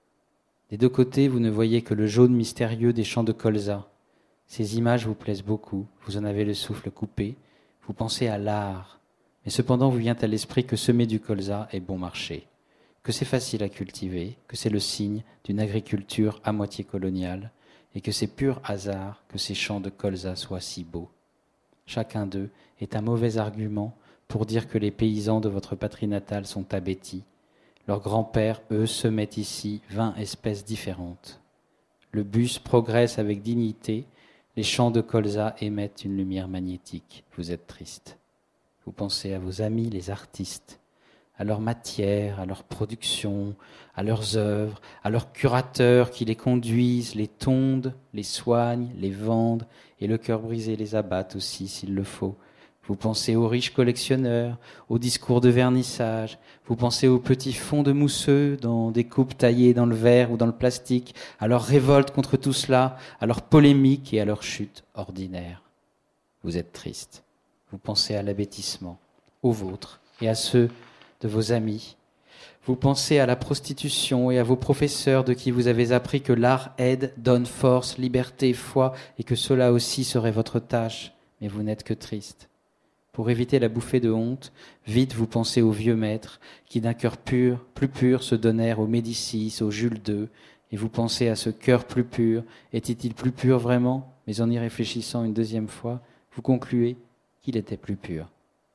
Des deux côtés, vous ne voyez que le jaune mystérieux des champs de colza. Ces images vous plaisent beaucoup, vous en avez le souffle coupé, vous pensez à l'art. Mais cependant, vous vient à l'esprit que semer du colza est bon marché, que c'est facile à cultiver, que c'est le signe d'une agriculture à moitié coloniale, et que c'est pur hasard que ces champs de colza soient si beaux. Chacun d'eux est un mauvais argument pour dire que les paysans de votre patrie natale sont abétis. Leurs grands-pères, eux, semaient ici 20 espèces différentes. Le bus progresse avec dignité, les champs de colza émettent une lumière magnétique. Vous êtes triste. Vous pensez à vos amis, les artistes, à leur matière, à leur production, à leurs œuvres, à leurs curateurs qui les conduisent, les tondent, les soignent, les vendent, et le cœur brisé les abattent aussi s'il le faut. Vous pensez aux riches collectionneurs, aux discours de vernissage, vous pensez aux petits fonds de mousseux dans des coupes taillées dans le verre ou dans le plastique, à leur révolte contre tout cela, à leur polémique et à leur chute ordinaire. Vous êtes triste. Vous pensez à l'abêtissement, aux vôtres et à ceux de vos amis. Vous pensez à la prostitution et à vos professeurs de qui vous avez appris que l'art aide, donne force, liberté, foi, et que cela aussi serait votre tâche, mais vous n'êtes que triste. Pour éviter la bouffée de honte, vite vous pensez aux vieux maîtres qui d'un cœur pur, plus pur, se donnèrent aux Médicis, aux Jules II, et vous pensez à ce cœur plus pur. Était-il plus pur vraiment? Mais en y réfléchissant une deuxième fois, vous concluez qu'il était plus pur.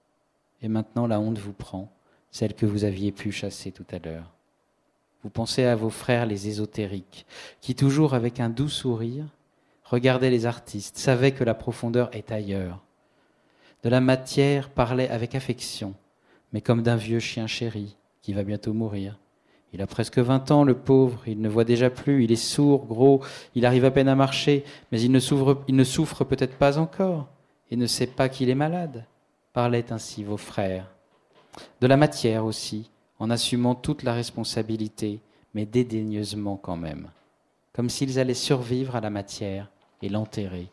Et maintenant la honte vous prend, celle que vous aviez pu chasser tout à l'heure. Vous pensez à vos frères les ésotériques, qui toujours avec un doux sourire, regardaient les artistes, savaient que la profondeur est ailleurs. De la matière parlaient avec affection, mais comme d'un vieux chien chéri qui va bientôt mourir. Il a presque 20 ans, le pauvre, il ne voit déjà plus, il est sourd, gros, il arrive à peine à marcher, mais il ne souffre peut-être pas encore, et ne sait pas qu'il est malade. Parlaient ainsi vos frères. De la matière aussi, en assumant toute la responsabilité, mais dédaigneusement quand même, comme s'ils allaient survivre à la matière et l'enterrer,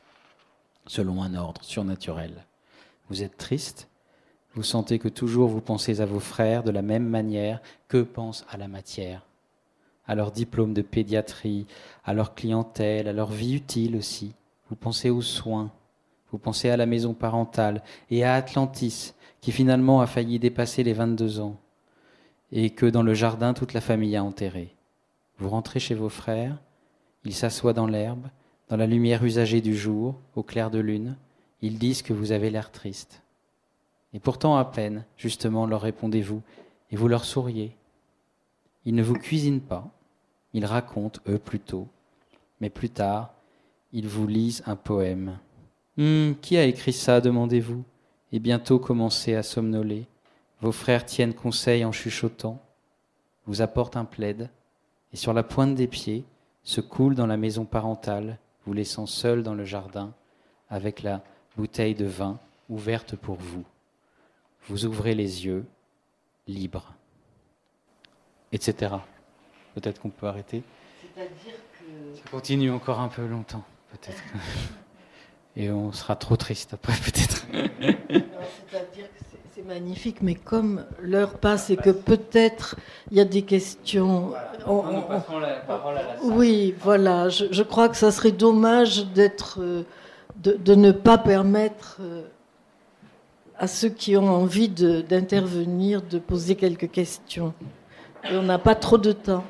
selon un ordre surnaturel. Vous êtes triste, vous sentez que toujours vous pensez à vos frères de la même manière qu'eux pensent à la matière, à leur diplôme de pédiatrie, à leur clientèle, à leur vie utile aussi. Vous pensez aux soins, vous pensez à la maison parentale et à Atlantis, qui finalement a failli dépasser les 22 ans, et que dans le jardin toute la famille a enterré. Vous rentrez chez vos frères, ils s'assoient dans l'herbe, dans la lumière usagée du jour, au clair de lune, ils disent que vous avez l'air triste. Et pourtant à peine, justement, leur répondez-vous, et vous leur souriez. Ils ne vous cuisinent pas, ils racontent, eux plutôt, mais plus tard, ils vous lisent un poème. Qui a écrit ça, demandez-vous, et bientôt commencez à somnoler. Vos frères tiennent conseil en chuchotant. vous apporte un plaid et sur la pointe des pieds se coule dans la maison parentale, vous laissant seul dans le jardin avec la bouteille de vin ouverte pour vous. Vous ouvrez les yeux, libre, etc. Peut-être qu'on peut arrêter. C'est-à-dire que... Ça continue encore un peu longtemps, peut-être. Et on sera trop triste après, peut-être. C'est-à-dire que c'est magnifique, mais comme l'heure passe et que peut-être il y a des questions... Nous passons la parole à la salle. Oui, voilà. Je crois que ça serait dommage de ne pas permettre à ceux qui ont envie d'intervenir, de poser quelques questions. Et on n'a pas trop de temps.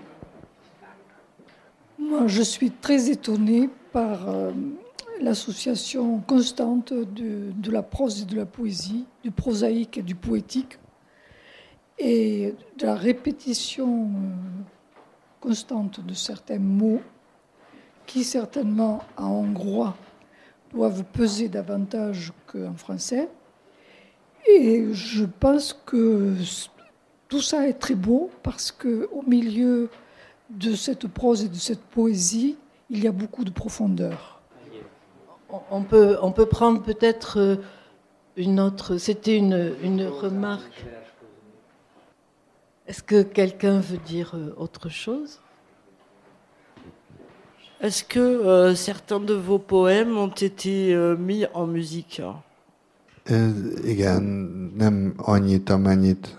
Moi, je suis très étonnée par l'association constante de la prose et de la poésie, du prosaïque et du poétique, et de la répétition constante de certains mots qui, certainement, en hongrois, doivent peser davantage qu'en français. Et je pense que tout ça est très beau parce qu'au milieu de cette prose et de cette poésie, il y a beaucoup de profondeur. On peut prendre peut-être une autre... C'était une remarque. Est-ce que quelqu'un veut dire autre chose ? Est-ce que certains de vos poèmes ont été mis en musique ? Igen, nem annyit, amennyit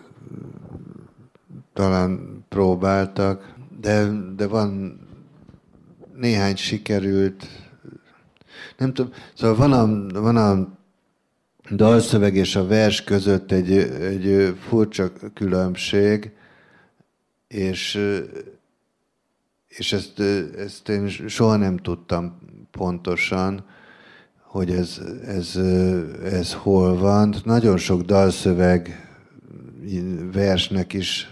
talán próbáltak, de van néhány sikerült. Nem tudom, szóval van a dalszöveg és a vers között egy furcsa különbség, és ezt én soha nem tudtam pontosan, hogy ez hol van. Nagyon sok dalszöveg versnek is,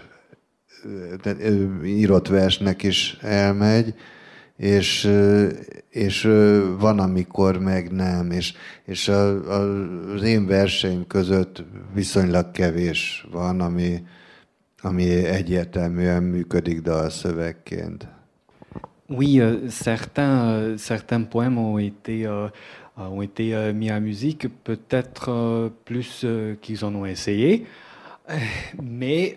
írott versnek is elmegy, és van, amikor meg nem. És az én verseim között viszonylag kevés van, ami egyértelműen működik dalszövegként. Oui, certains poèmes ont été mis à musique, peut-être plus qu'ils en ont essayé, mais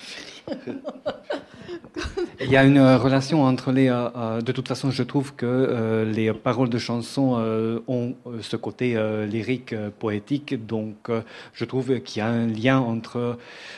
il y a une relation entre les... de toute façon, je trouve que les paroles de chansons ont ce côté lyrique, poétique, donc je trouve qu'il y a un lien entre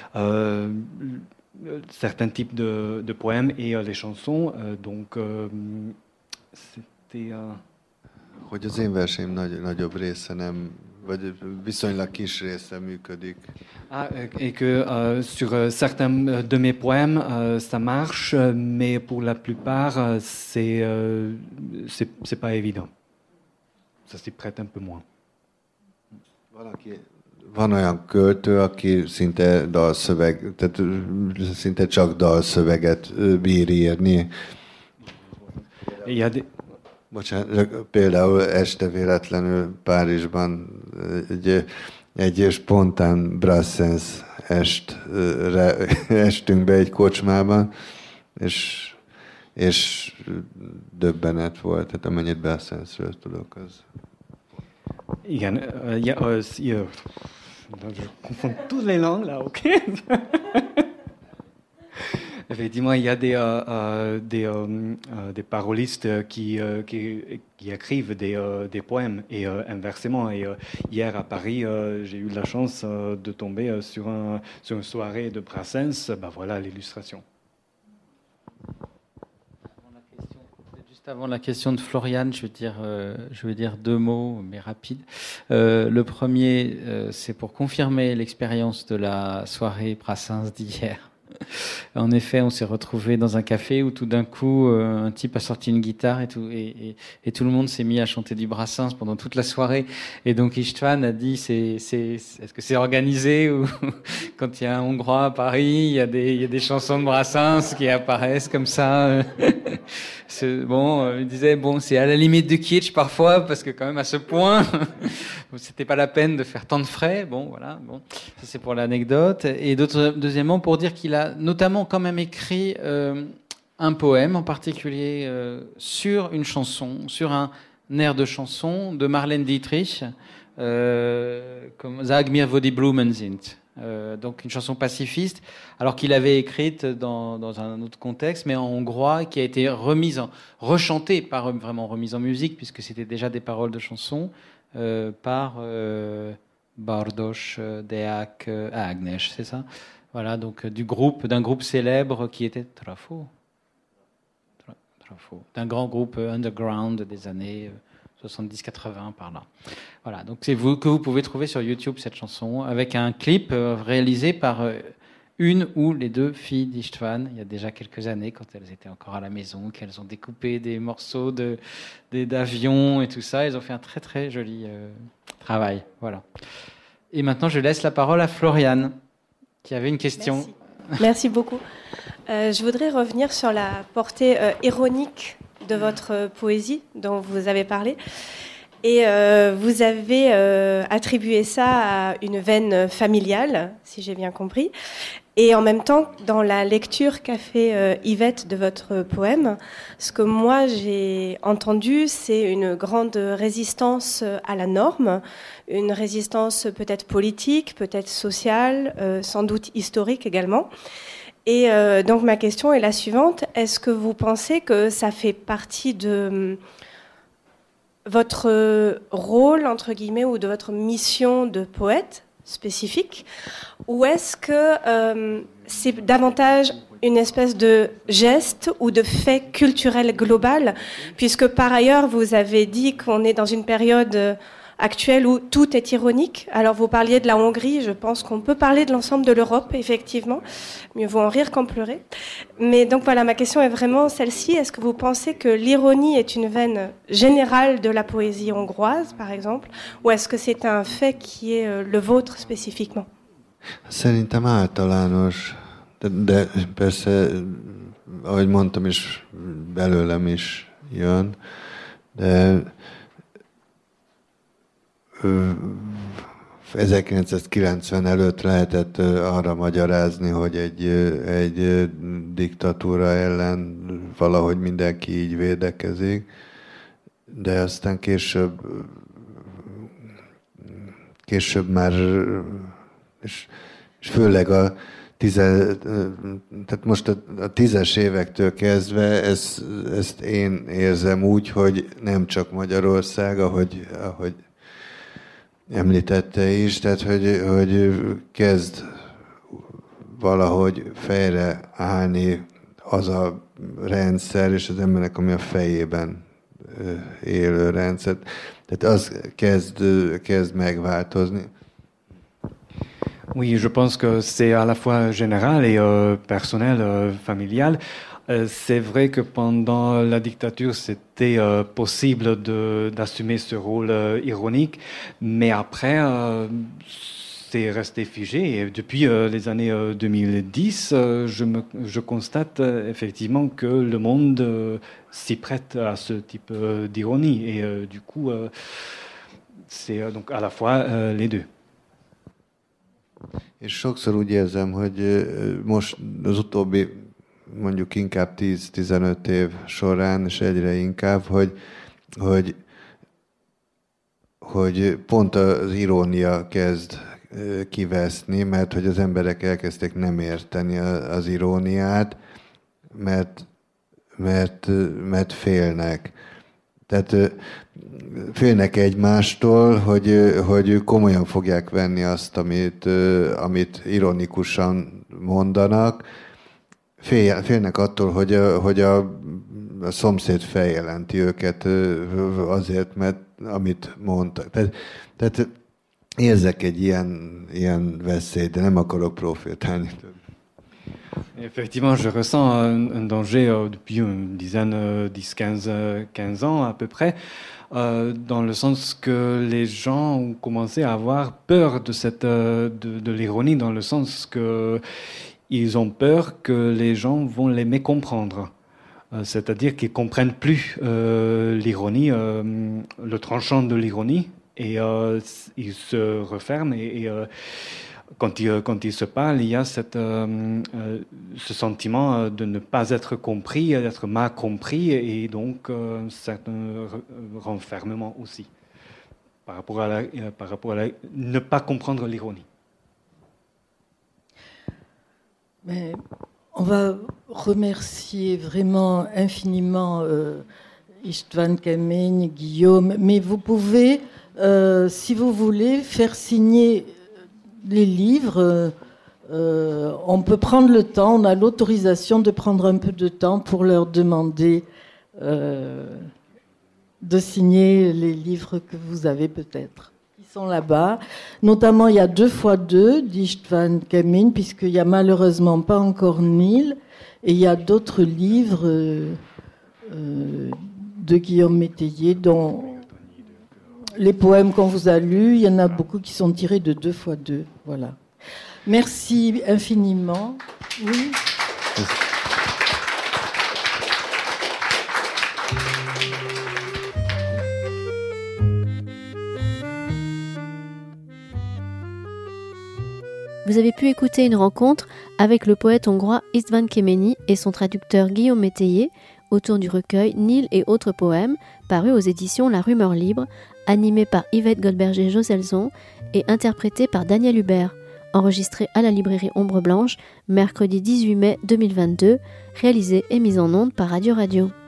certains types de poèmes et les chansons, donc c'était... Hogy az én verseim nagyobb része nem, vagy viszonylag kis része működik. Et que sur certains de mes poèmes, ça marche, mais pour la plupart, c'est pas évident. Ça s'y prête un peu moins. Van olyan költő, aki szinte dalszöveg, tehát szinte csak dalszöveget bír írni. Bocsánat, például este véletlenül Párizsban egy spontán Brassens estünk be egy kocsmában, és döbbenet volt, tehát amennyit Brassensről tudok, az... Igen, je confonds toutes les langues là, ok. Effectivement, il y a des parolistes qui écrivent des poèmes et inversement. Et hier à Paris, j'ai eu la chance de tomber sur une soirée de Brassens. Ben voilà l'illustration. Juste avant la question de Floriane, je veux dire deux mots, mais rapides. Le premier, c'est pour confirmer l'expérience de la soirée Brassens d'hier. En effet, on s'est retrouvé dans un café où tout d'un coup, un type a sorti une guitare et tout le monde s'est mis à chanter du Brassens pendant toute la soirée. Et donc István a dit, est-ce que c'est organisé ou quand il y a un Hongrois à Paris, il y a des chansons de Brassens qui apparaissent comme ça. Il disait, c'est à la limite du kitsch parfois, parce que quand même à ce point, c'était pas la peine de faire tant de frais. Ça c'est pour l'anecdote. Et deuxièmement, pour dire qu'il a notamment quand même écrit un poème en particulier sur une chanson, sur un air de chanson de Marlène Dietrich, comme Sag mir, wo die Blumen sind. Donc une chanson pacifiste, alors qu'il avait écrite dans un autre contexte, mais en hongrois, qui a été rechantée, pas vraiment remise en musique, puisque c'était déjà des paroles de chansons, par Bardos Deák Ágnes, c'est ça? Voilà, donc d'un groupe célèbre qui était Trafo, d'un grand groupe underground des années 70-80 par là. Voilà, donc c'est que vous pouvez trouver sur YouTube cette chanson avec un clip réalisé par une ou les deux filles d'István il y a déjà quelques années quand elles étaient encore à la maison, qu'elles ont découpé des morceaux d'avions et tout ça. Elles ont fait un très très joli travail. Voilà. Et maintenant je laisse la parole à Floriane qui avait une question. Merci, Merci beaucoup. Je voudrais revenir sur la portée ironique de votre poésie dont vous avez parlé. Et vous avez attribué ça à une veine familiale, si j'ai bien compris. Et en même temps, dans la lecture qu'a fait Yvette de votre poème, ce que moi j'ai entendu, c'est une grande résistance à la norme, une résistance peut-être politique, peut-être sociale, sans doute historique également. Et donc ma question est la suivante. Est-ce que vous pensez que ça fait partie de votre rôle, entre guillemets, ou de votre mission de poète spécifique, ou est-ce que c'est davantage une espèce de geste ou de fait culturel global, puisque par ailleurs vous avez dit qu'on est dans une période actuelle où tout est ironique. Alors vous parliez de la Hongrie, je pense qu'on peut parler de l'ensemble de l'Europe, effectivement. Mieux vaut en rire qu'en pleurer. Mais donc voilà, ma question est vraiment celle-ci. Est-ce que vous pensez que l'ironie est une veine générale de la poésie hongroise, par exemple, ou est-ce que c'est un fait qui est le vôtre spécifiquement? Szerintem általános, de persze, ahogy mondtam is, belőlem is jön, de 1990 előtt lehetett arra magyarázni, hogy egy diktatúra ellen valahogy mindenki így védekezik, de aztán később már, és főleg tehát most a 10-es évektől kezdve ezt én érzem úgy, hogy nem csak Magyarország, ahogy említette is, tehát hogy kezd valahogy fejre állni az a rendszer, és az embernek, ami a fejében élő rendszer. Tehát az kezd megváltozni. Oui, je pense que c'est à la fois général et personnel, familial. C'est vrai que pendant la dictature, c'était possible d'assumer ce rôle ironique, mais après, c'est resté figé. Et depuis les années 2010, je constate effectivement que le monde s'y prête à ce type d'ironie. Et du coup, c'est donc à la fois les deux. És sokszor úgy érzem, hogy most az utóbbi mondjuk inkább 10-15 év során, és egyre inkább, hogy pont az irónia kezd kiveszni, mert hogy az emberek elkezdték nem érteni az iróniát, mert félnek. Tehát félnek egymástól, hogy komolyan fogják venni azt, amit ironikusan mondanak. Félnek attól, hogy a szomszéd feljelenti őket azért, mert amit mondtak. Tehát érzek egy ilyen veszélyt, de nem akarok profétálni több. Effectivement, je ressens un danger depuis une dizaine, 10-15 ans à peu près, dans le sens que les gens ont commencé à avoir peur de l'ironie, dans le sens que ils ont peur que les gens vont les mécomprendre. C'est-à-dire qu'ils ne comprennent plus l'ironie, le tranchant de l'ironie, et ils se referment et quand il se parle, il y a ce sentiment de ne pas être compris, d'être mal compris, et donc un certain renfermement aussi, par rapport à ne pas comprendre l'ironie. Mais on va remercier vraiment infiniment István Kemény, Guillaume, mais vous pouvez, si vous voulez, faire signer les livres. On peut prendre le temps, on a l'autorisation de prendre un peu de temps pour leur demander de signer les livres que vous avez peut-être. Ils sont là-bas. Notamment, il y a 2x2 d'István Kemény, puisqu'il n'y a malheureusement pas encore Nil. Et il y a d'autres livres de Guillaume Métayer, dont les poèmes qu'on vous a lus, il y en a beaucoup qui sont tirés de 2x2. Voilà. Merci infiniment. Oui. Vous avez pu écouter une rencontre avec le poète hongrois István Kemény et son traducteur Guillaume Métayer autour du recueil Nil et autres poèmes, paru aux éditions La Rumeur Libre, animé par Yvette Goldberger-Joselson et interprété par Daniel Hubert, enregistré à la librairie Ombre Blanche, mercredi 18 mai 2022, réalisé et mis en onde par Radio Radio.